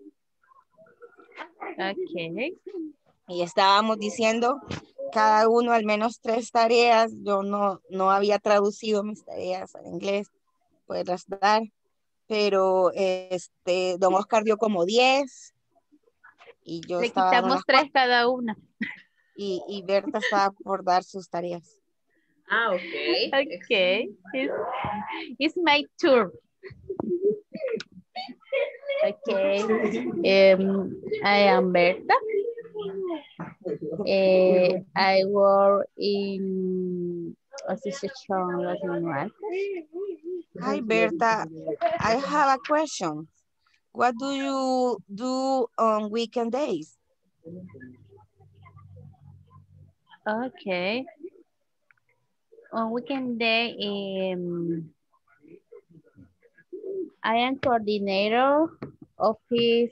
Okay. Y estábamos diciendo cada uno al menos 3 tareas. Yo no había traducido mis tareas al inglés, poderlas dar. Pero don Oscar dio como 10. Y yo Le estaba quitamos 3 cada una. Y Berta estaba por dar sus tareas. Okay. Okay. It's my turn. Okay. I am Berta. I work in Association Los Manuales. Hi, Berta. I have a question. What do you do on weekend days? Okay. On weekend day, I am coordinator office.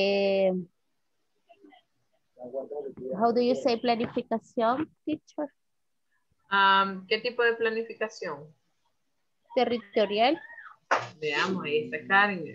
How do you say planificación, teacher? ¿Qué tipo de planificación? Territorial. Veamos, ahí está Karen.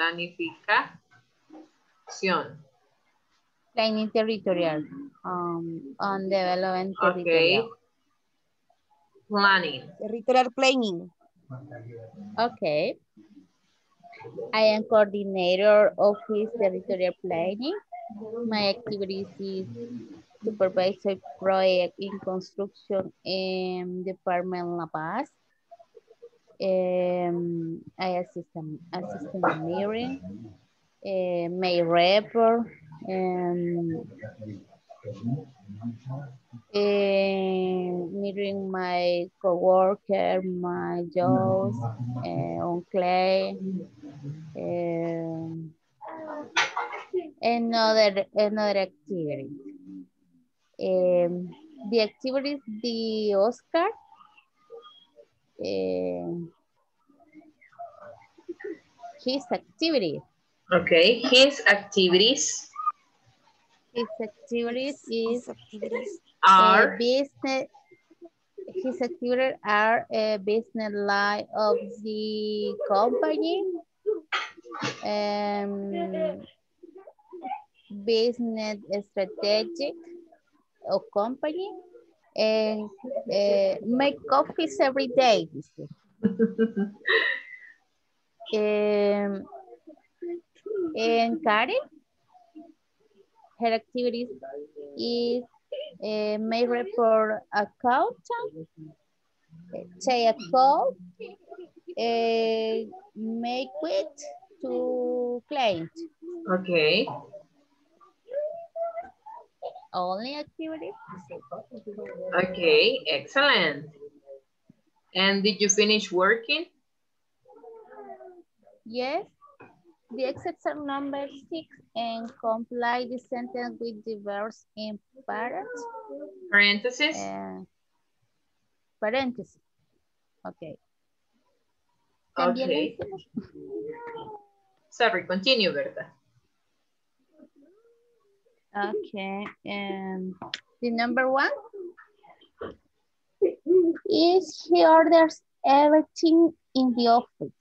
Planificación. Planning territorial. On development territorial. Okay. Planning. Territorial planning. Okay. I am coordinator office territorial planning. My activities is supervisor project in construction in Department La Paz. I assist in meeting, my report, meeting my coworker, my jobs on clay, another activity. The activities, the Oscar, his activities. Okay, his activities. His activities are business. His activities are a business line of the company, business strategic of company, and make coffees every day. And Karen, her activities is make report accountant, take a call, make quit to client. Okay. only activity. Okay, excellent. And did you finish working? Yes. The exercise number 6 and comply the sentence with the verbs in parentheses. Parentheses. Okay. Okay. Sorry, continue, Berta. Okay. The number 1 is he orders everything in the office.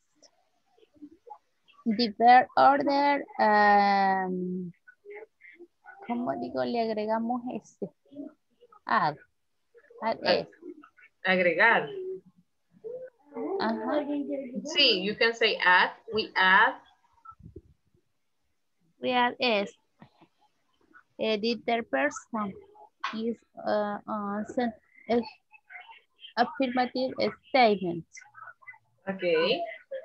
The verb order, ¿cómo digo? Le agregamos este. Add es. Agregar. Ajá. Sí, you can say add. We add. We add es. The third person is affirmative statement. Okay.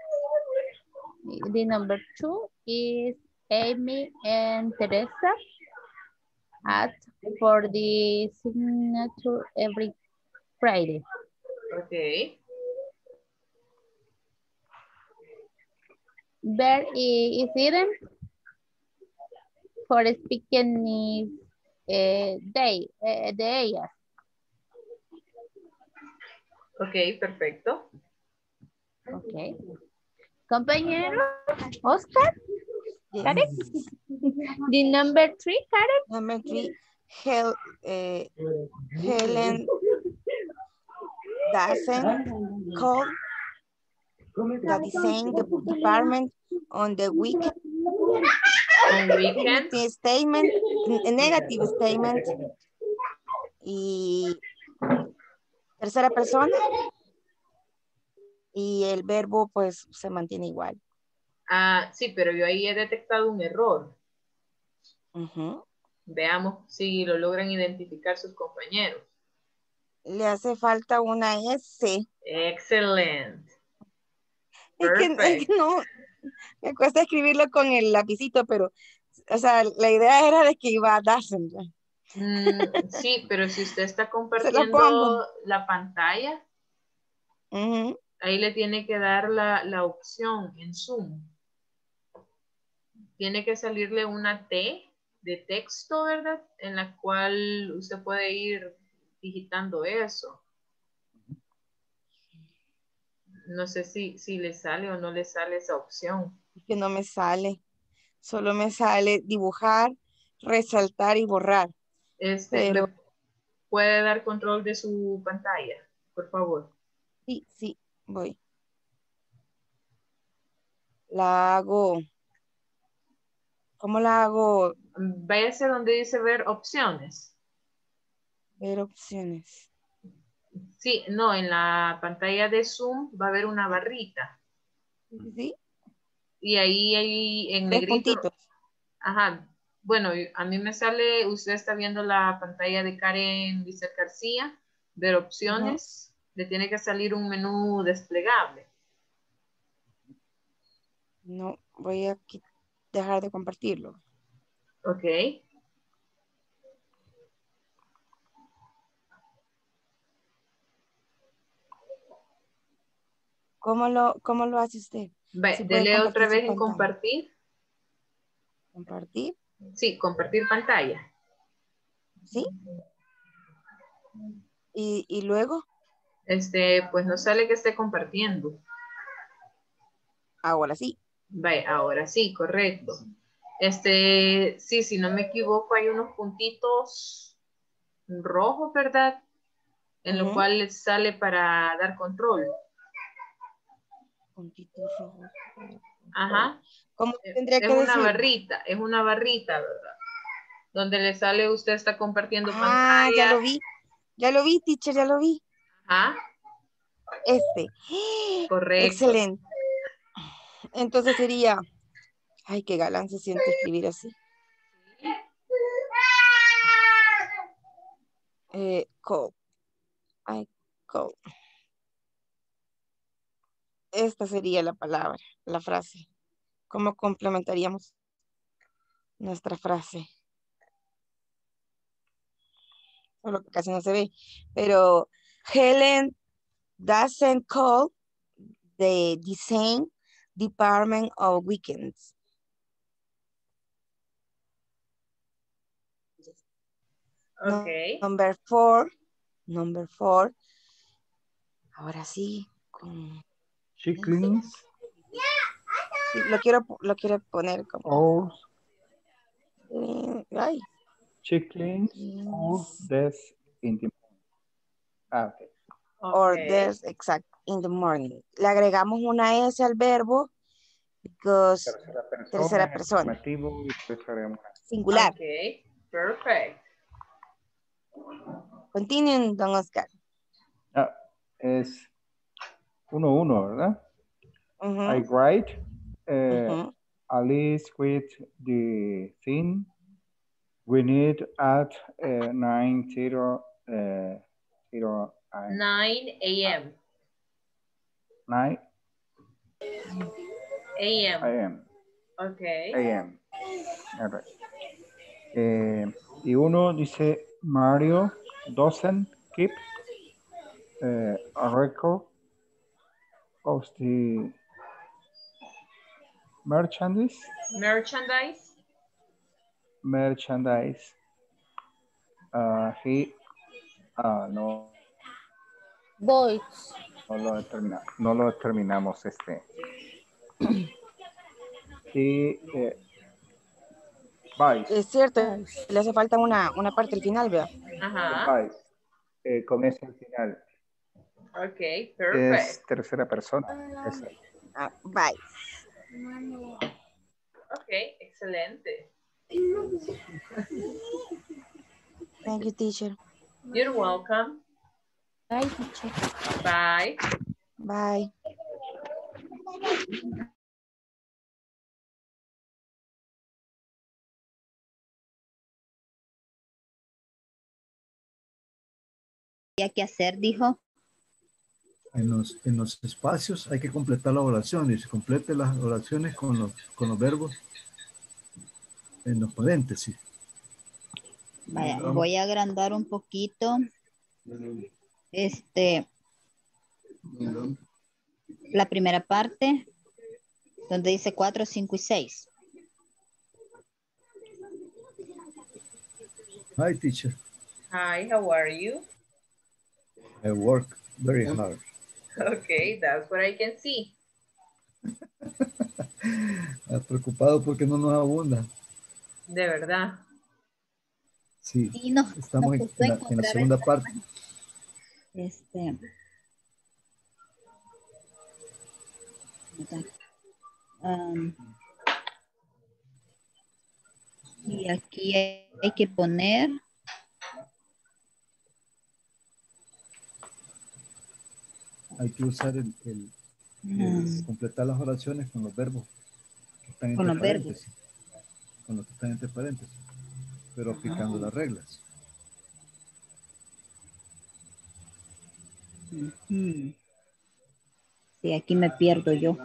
The number 2 is Amy and Teresa ask for the signature every Friday. Okay. There is Eden for speaking day. Ok, perfecto. Ok. Compañero, Oscar, Karen. The number 3, Karen. Number 3, Helen doesn't call the design department on the weekend. On weekends. Statement, negative statement. Y tercera persona. Y el verbo pues se mantiene igual. Ah, sí, pero yo ahí he detectado un error. Veamos si lo logran identificar sus compañeros. Le hace falta una S. Excelente. Es que no, me cuesta escribirlo con el lapicito, pero, o sea, la idea era de que iba a doesn't. Sí, pero si usted está compartiendo la pantalla, ahí le tiene que dar la opción en Zoom. Tiene que salirle una T de texto, ¿verdad? En la cual usted puede ir digitando eso. No sé si le sale o no le sale esa opción. Es que no me sale. Solo me sale dibujar, resaltar y borrar. Pero ¿puede dar control de su pantalla, por favor? Sí, voy. La hago. ¿Cómo la hago? Váyase donde dice ver opciones. Ver opciones. Sí, no, en la pantalla de Zoom va a haber una barrita. ¿Sí? Y ahí en negrito. Puntitos. Ajá. Bueno, a mí me sale, usted está viendo la pantalla de Karen Lizeth García, ver opciones, le tiene que salir un menú desplegable. No, voy a dejar de compartirlo. Ok. ¿Cómo lo hace usted? Dele otra vez en compartir. ¿Compartir? Sí, compartir pantalla. ¿Sí? ¿Y luego? Pues no sale que esté compartiendo. Ahora sí. Ahora sí, correcto. Sí, si no me equivoco, hay unos puntitos rojos, ¿verdad? En lo cual les sale para dar control. Puntitos rojos. Ajá. ¿Cómo tendría que decir? Es una barrita, ¿verdad? Donde le sale, usted está compartiendo pantalla. Ya lo vi, teacher, ya lo vi. Ajá. Correcto. Excelente. Entonces sería, ay, qué galán se siente escribir así. Call. Call. Esta sería la palabra, la frase. ¿Cómo complementaríamos nuestra frase? lo que casi no se ve, pero Helen doesn't call the design department on weekends. Okay. Number four. Ahora sí. She cleans. Sí, lo quiero poner como. Ay. She cleans all desks in the morning. Okay. Or there's exact in the morning. Le agregamos una S al verbo because tercera persona. Afirmativo y después agregamos una. Singular. Okay, perfect. Continúen, don Oscar. Es 1-1, ¿verdad? I write Alice with the thing we need at 9:00 9 a.m. 9 a.m. Okay. a.m. All right. Y uno dice Mario doesn't keep a record of the merchandise. He no. Boys. No lo terminamos He buys. Es cierto, le hace falta una parte al final, ¿verdad? Ajá. Buys. Con ese al final. Ok, perfect. Es tercera persona. Buys. Ok, excelente. Thank you, teacher. You're welcome. Bye, teacher. Bye. Bye. ¿Qué hacer? Dijo. En los espacios hay que completar la oración y se complete las oraciones con los verbos en los paréntesis. Vaya, voy a agrandar un poquito. La primera parte, donde dice 4, 5 y 6. Hi, teacher. Hi, how are you? I work very hard. Okay, that's what I can see. Preocupado porque no nos abunda. De verdad. Sí, estamos en la segunda parte. Y aquí hay que poner hay que usar completar las oraciones con los verbos que están con entre los paréntesis. verbos. Con los que están entre paréntesis. Pero aplicando las reglas. Sí, aquí me pierdo yo.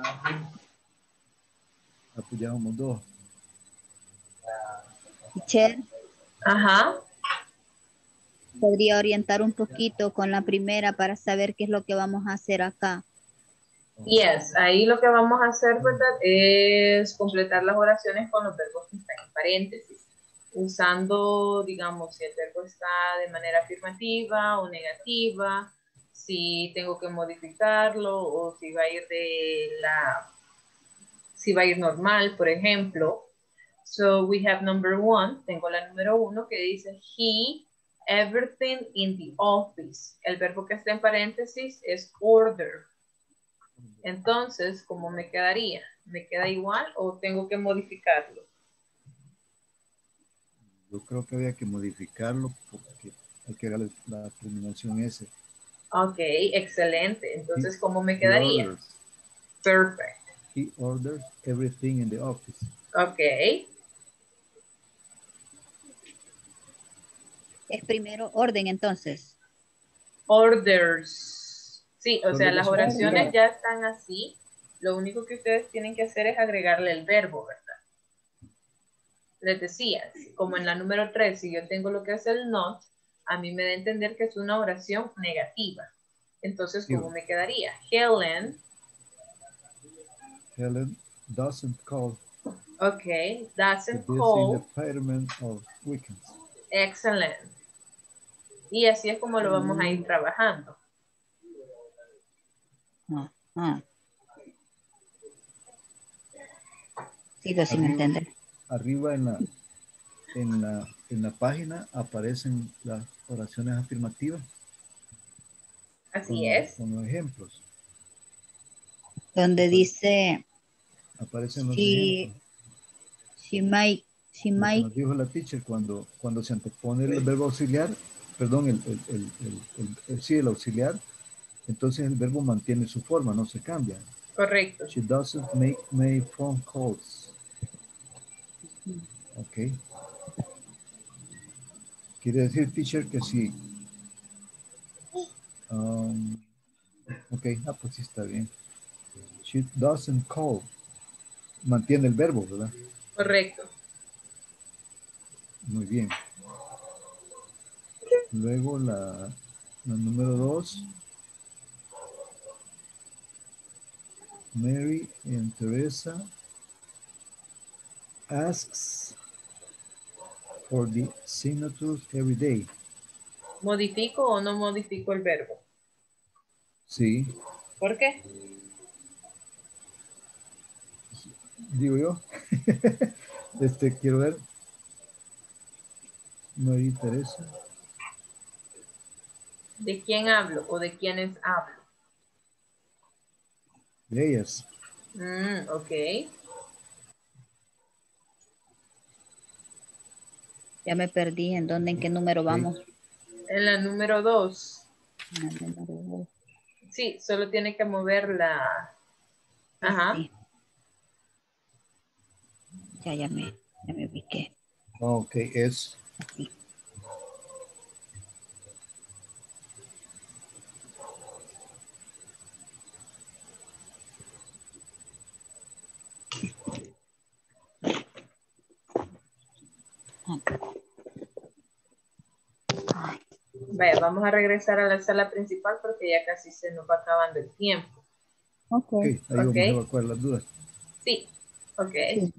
Apoyábamos dos. Teacher. Ajá. Podría orientar un poquito con la primera para saber qué es lo que vamos a hacer acá. Yes, ahí lo que vamos a hacer, ¿verdad? Es completar las oraciones con los verbos que están en paréntesis. Usando, digamos, si el verbo está de manera afirmativa o negativa, si tengo que modificarlo o si va a ir si va a ir normal, por ejemplo. So we have number 1, tengo la número 1 que dice he, everything in the office. El verbo que está en paréntesis es order. Entonces, ¿cómo me quedaría? ¿Me queda igual o tengo que modificarlo? Yo creo que había que modificarlo porque hay que darle la terminación S. Ok, excelente. Entonces, ¿cómo me quedaría? Perfect. He orders everything in the office. Ok. Es primero orden, entonces. Orders. Sí, o sea, Solo las oraciones ya están así. Lo único que ustedes tienen que hacer es agregarle el verbo, ¿verdad? Les decía, como en la número 3, si yo tengo lo que es el not, a mí me da a entender que es una oración negativa. Entonces, ¿cómo me quedaría? Helen doesn't call. Okay, doesn't to call. in the payment of weekends. Excellent. Y así es como lo vamos a ir trabajando. Sigo sin entender. Arriba en la página aparecen las oraciones afirmativas. Así es. Con los ejemplos. Donde dice aparecen los ejemplos. She might. Nos dijo la teacher cuando se antepone el verbo auxiliar, perdón, el auxiliar, entonces el verbo mantiene su forma, no se cambia. Correcto. She doesn't make phone calls. Ok. Quiere decir, teacher, que sí. Ok, pues sí está bien. She doesn't call. Mantiene el verbo, ¿verdad? Correcto. Muy bien. Luego la número 2. Mary and Teresa asks for the signatures every day. ¿Modifico o no modifico el verbo? Sí. ¿Por qué? Digo yo. Quiero ver. Mary Teresa. ¿De quién hablo o de quiénes hablo? De ellas. Ok. Ya me perdí. ¿En qué número vamos? En la número 2. En la número 2. Sí, solo tiene que mover la... Ajá. Sí. Ya me ubiqué. Ok, es... Sí. Vaya, vamos a regresar a la sala principal porque ya casi se nos va acabando el tiempo. Ok. Ahí vamos a evacuar las dudas. Sí, ok. Sí.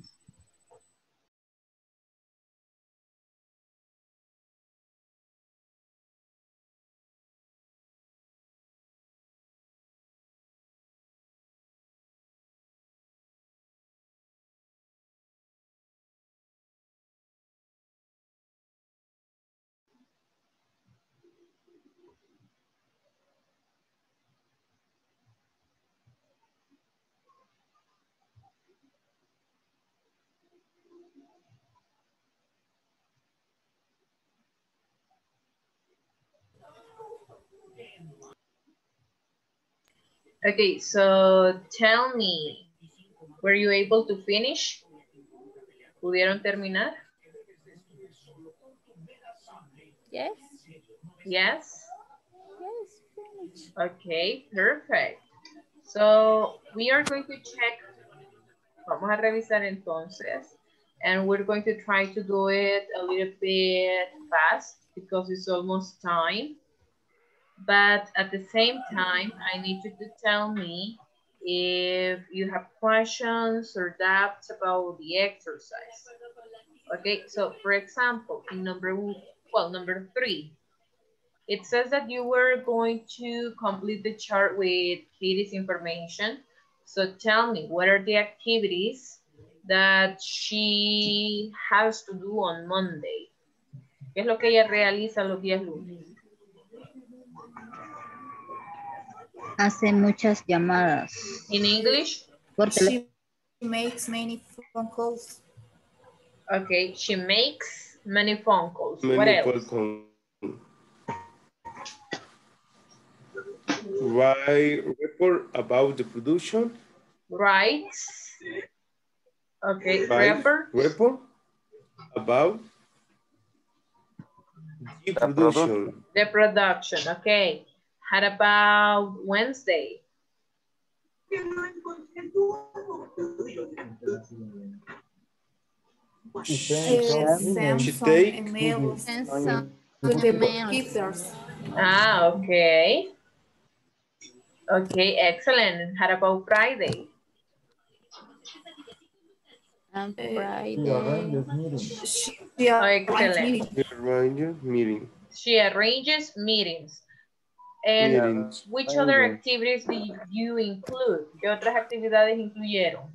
Okay, so tell me, were you able to finish? ¿Pudieron terminar? Yes. Yes? Yes, finish. Okay, perfect. So we are going to check. Vamos a revisar entonces. And we're going to try to do it a little bit fast because it's almost time. But at the same time, I need you to tell me if you have questions or doubts about the exercise. Okay, so for example, in number 3, it says that you were going to complete the chart with Katie's information. So tell me, what are the activities that she has to do on Monday? ¿Qué es lo que ella realiza los días lunes? Hace muchas llamadas. In English? She makes many phone calls. Okay, she makes many phone calls. Many what else? phone calls. Write report about the production. Right. Okay, report about the production. The production, okay. How about Wednesday? She sends some emails. with the bookkeepers. Ah, okay. Okay, excellent. How about Friday? Friday. She Excellent. Meeting. She arranges meetings. And Meetings. which other activities do you include? ¿Qué otras actividades incluyeron?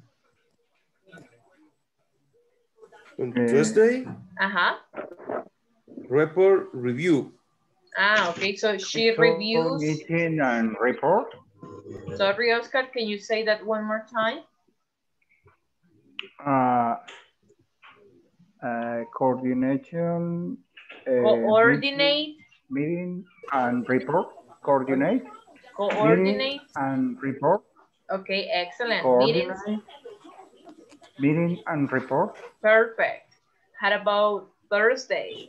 On Tuesday, Ajá. report review. Ah, okay. So she reviews. Meeting and report. Sorry, Oscar, can you say that one more time? Coordination. Coordinate. Meeting and report. Coordinate. Coordinate. Meeting and report. Okay, excellent. Coordinate. Meetings. Meeting and report. Perfect. How about Thursday?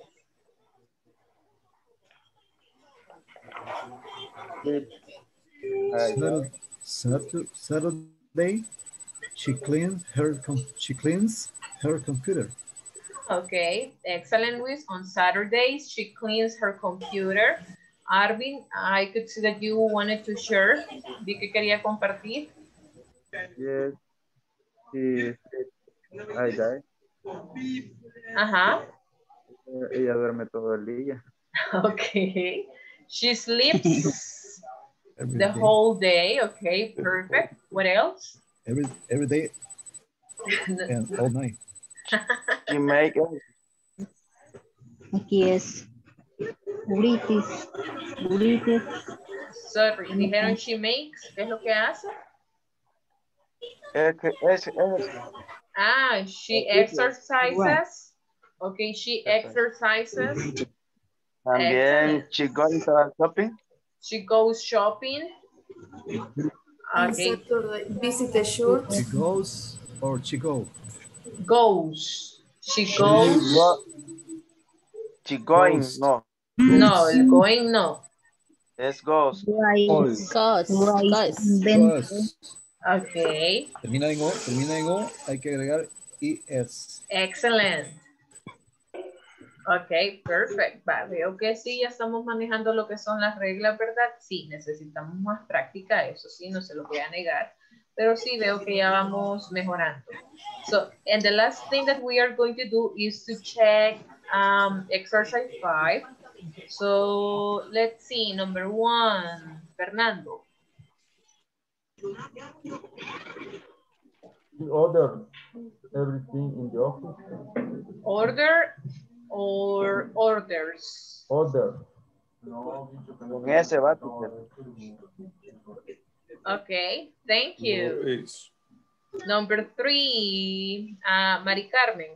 Saturday, she cleans her computer. Okay, excellent, Luis. On Saturdays, she cleans her computer. Arvin, I could see that you wanted to share. Vi que quería compartir. Yes. Ay, ay. Ajá. Ella duerme todo el día. Okay. She sleeps the whole day. Okay, perfect. What else? Every day and all night. She make Aquí es Uritis. Sorry, dijeron she makes. ¿Qué es lo que hace? Ah, she exercises. Okay, she exercises. También she goes shopping. She goes shopping. Okay. Visit the church. She goes or she go? Goes. She goes. She going, no. No, el going no. Es goes. Goes. Okay. Termina en O, hay que agregar ES. Excellent. Ok, perfect. Va, veo que sí, ya estamos manejando lo que son las reglas, ¿verdad? Sí, necesitamos más práctica, eso sí, no se lo voy a negar. Pero sí veo que ya vamos mejorando. So, and the last thing that we are going to do is to check exercise 5. So, let's see, number 1, Fernando. Order everything in the office. Order or orders? Order. Con ese va. Okay, thank you. Number 3, Mari Carmen.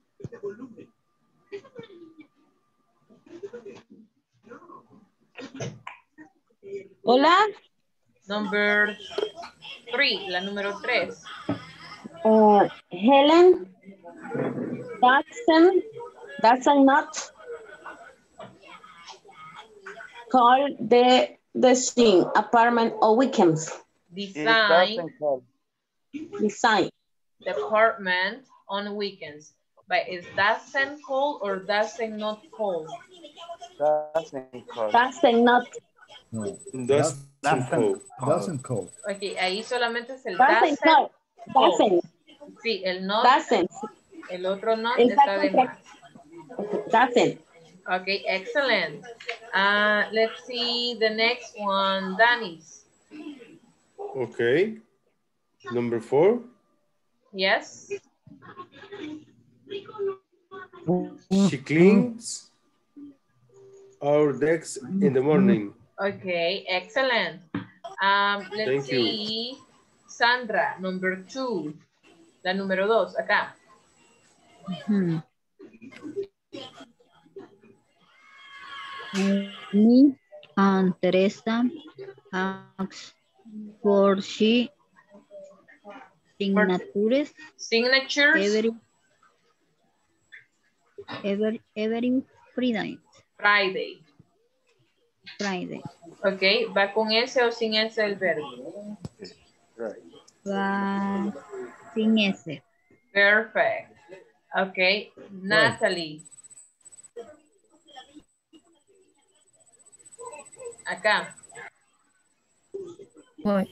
Hola. Number 3, la número 3. Helen doesn't not call the same apartment on weekends. Design department on weekends. But is doesn't call or doesn't not call? Doesn't call. Doesn't not. No. Doesn't call. Ok, ahí solamente es el Doesn't call. Doesn't. Sí, el not. Doesn't. El otro not está de más. Doesn't. Okay, excellent. Let's see the next one, Danis. Okay. Number 4. Yes. She cleans our decks in the morning. Okay, excellent. Let's see, Sandra, number 2. La número 2, acá. Me and Teresa asked for she signatures. Every Friday. Ok, ¿va con ese o sin ese el verbo? Va sin ese. Perfect. Ok, Natalie. Acá. Voy.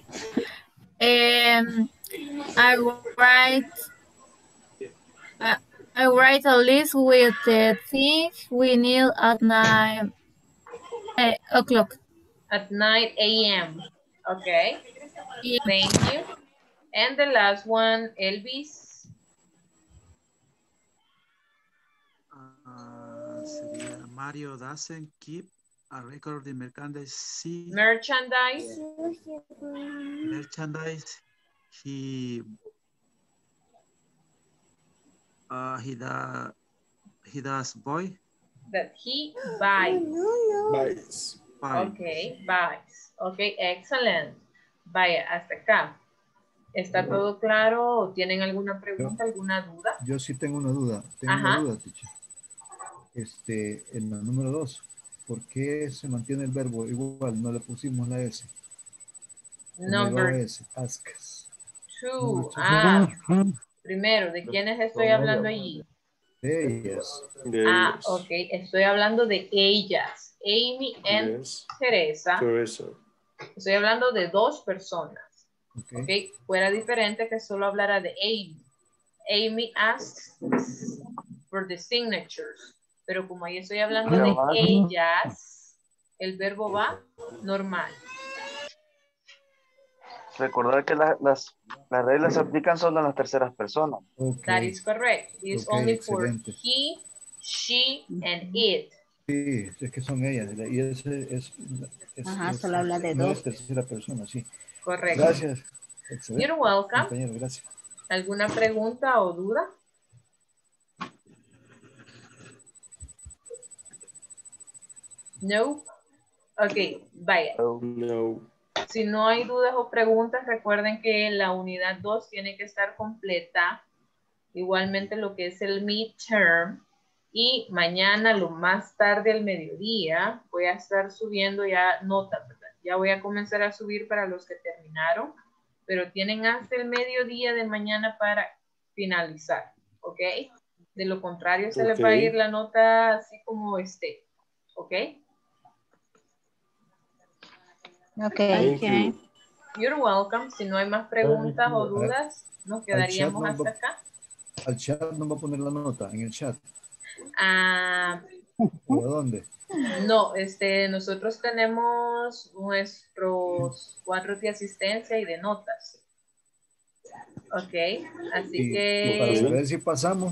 I write a list with the things we need at 9 o'clock. At 9 a.m. Okay. Thank you. And the last one, Elvis. Sería Mario doesn't keep a record of the merchandise. Merchandise. Merchandise. He does buy. That he buys. Buys. Okay, buys. Okay, excellent. Vaya, hasta acá. ¿Está todo claro? ¿O tienen alguna pregunta, alguna duda? Yo sí tengo una duda. Tengo una duda, teacher. En la número 2, ¿por qué se mantiene el verbo igual? No le pusimos la S. Number S, asks. 2. Primero, ¿de quiénes estoy hablando allí? De ellas. Ok. Estoy hablando de ellas. Amy y Teresa. Estoy hablando de 2 personas. Okay. Fuera diferente que solo hablara de Amy. Amy asks for the signatures. Pero como ahí estoy hablando de ellas, el verbo va normal. Recordar que las reglas se aplican solo en las terceras personas. That is correct. It's only for he, she, and it. Sí, es que son ellas. Y es solo habla de 2. No es tercera persona, sí. Correcto. Gracias. Excelente. You're welcome. Compañero, gracias. ¿Alguna pregunta o duda? No. Ok, vaya. No. Si no hay dudas o preguntas, recuerden que la unidad 2 tiene que estar completa. Igualmente lo que es el midterm. Y mañana, lo más tarde al mediodía, voy a estar subiendo ya notas, ¿verdad? Ya voy a comenzar a subir para los que terminaron. Pero tienen hasta el mediodía de mañana para finalizar. ¿Ok? De lo contrario, se les va a ir la nota así como esté. ¿Ok? Okay. You're welcome. Si no hay más preguntas o dudas, nos quedaríamos hasta acá. Al chat no va a poner la nota, en el chat. ¿O a dónde? No, nosotros tenemos nuestros cuadros de asistencia y de notas. Ok, así que... Para saber si pasamos.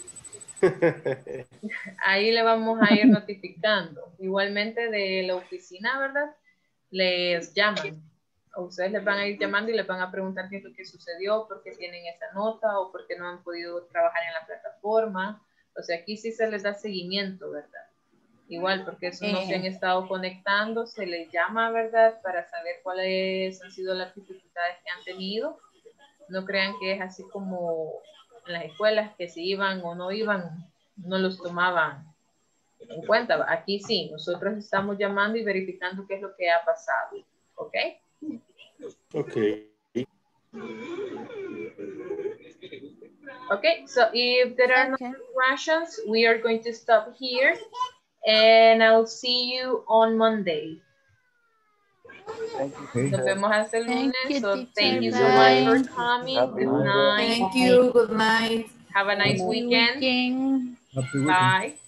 Ahí le vamos a ir notificando. Igualmente de la oficina, ¿verdad? Les llaman. A ustedes les van a ir llamando y les van a preguntar qué es lo que sucedió, por qué tienen esa nota o por qué no han podido trabajar en la plataforma. O sea, aquí sí se les da seguimiento, ¿verdad? Igual, porque eso no se han estado conectando, se les llama, ¿verdad? Para saber cuáles han sido las dificultades que han tenido. No crean que es así como en las escuelas, que si iban o no iban, no los tomaban en cuenta. Aquí sí, nosotros estamos llamando y verificando qué es lo que ha pasado. ¿Ok? Ok. Okay, so if there are no questions, we are going to stop here and I'll see you on Monday. Nos vemos hasta el lunes. So thank you so much for coming. Good night. Thank you. Good night. Have a nice weekend. Bye.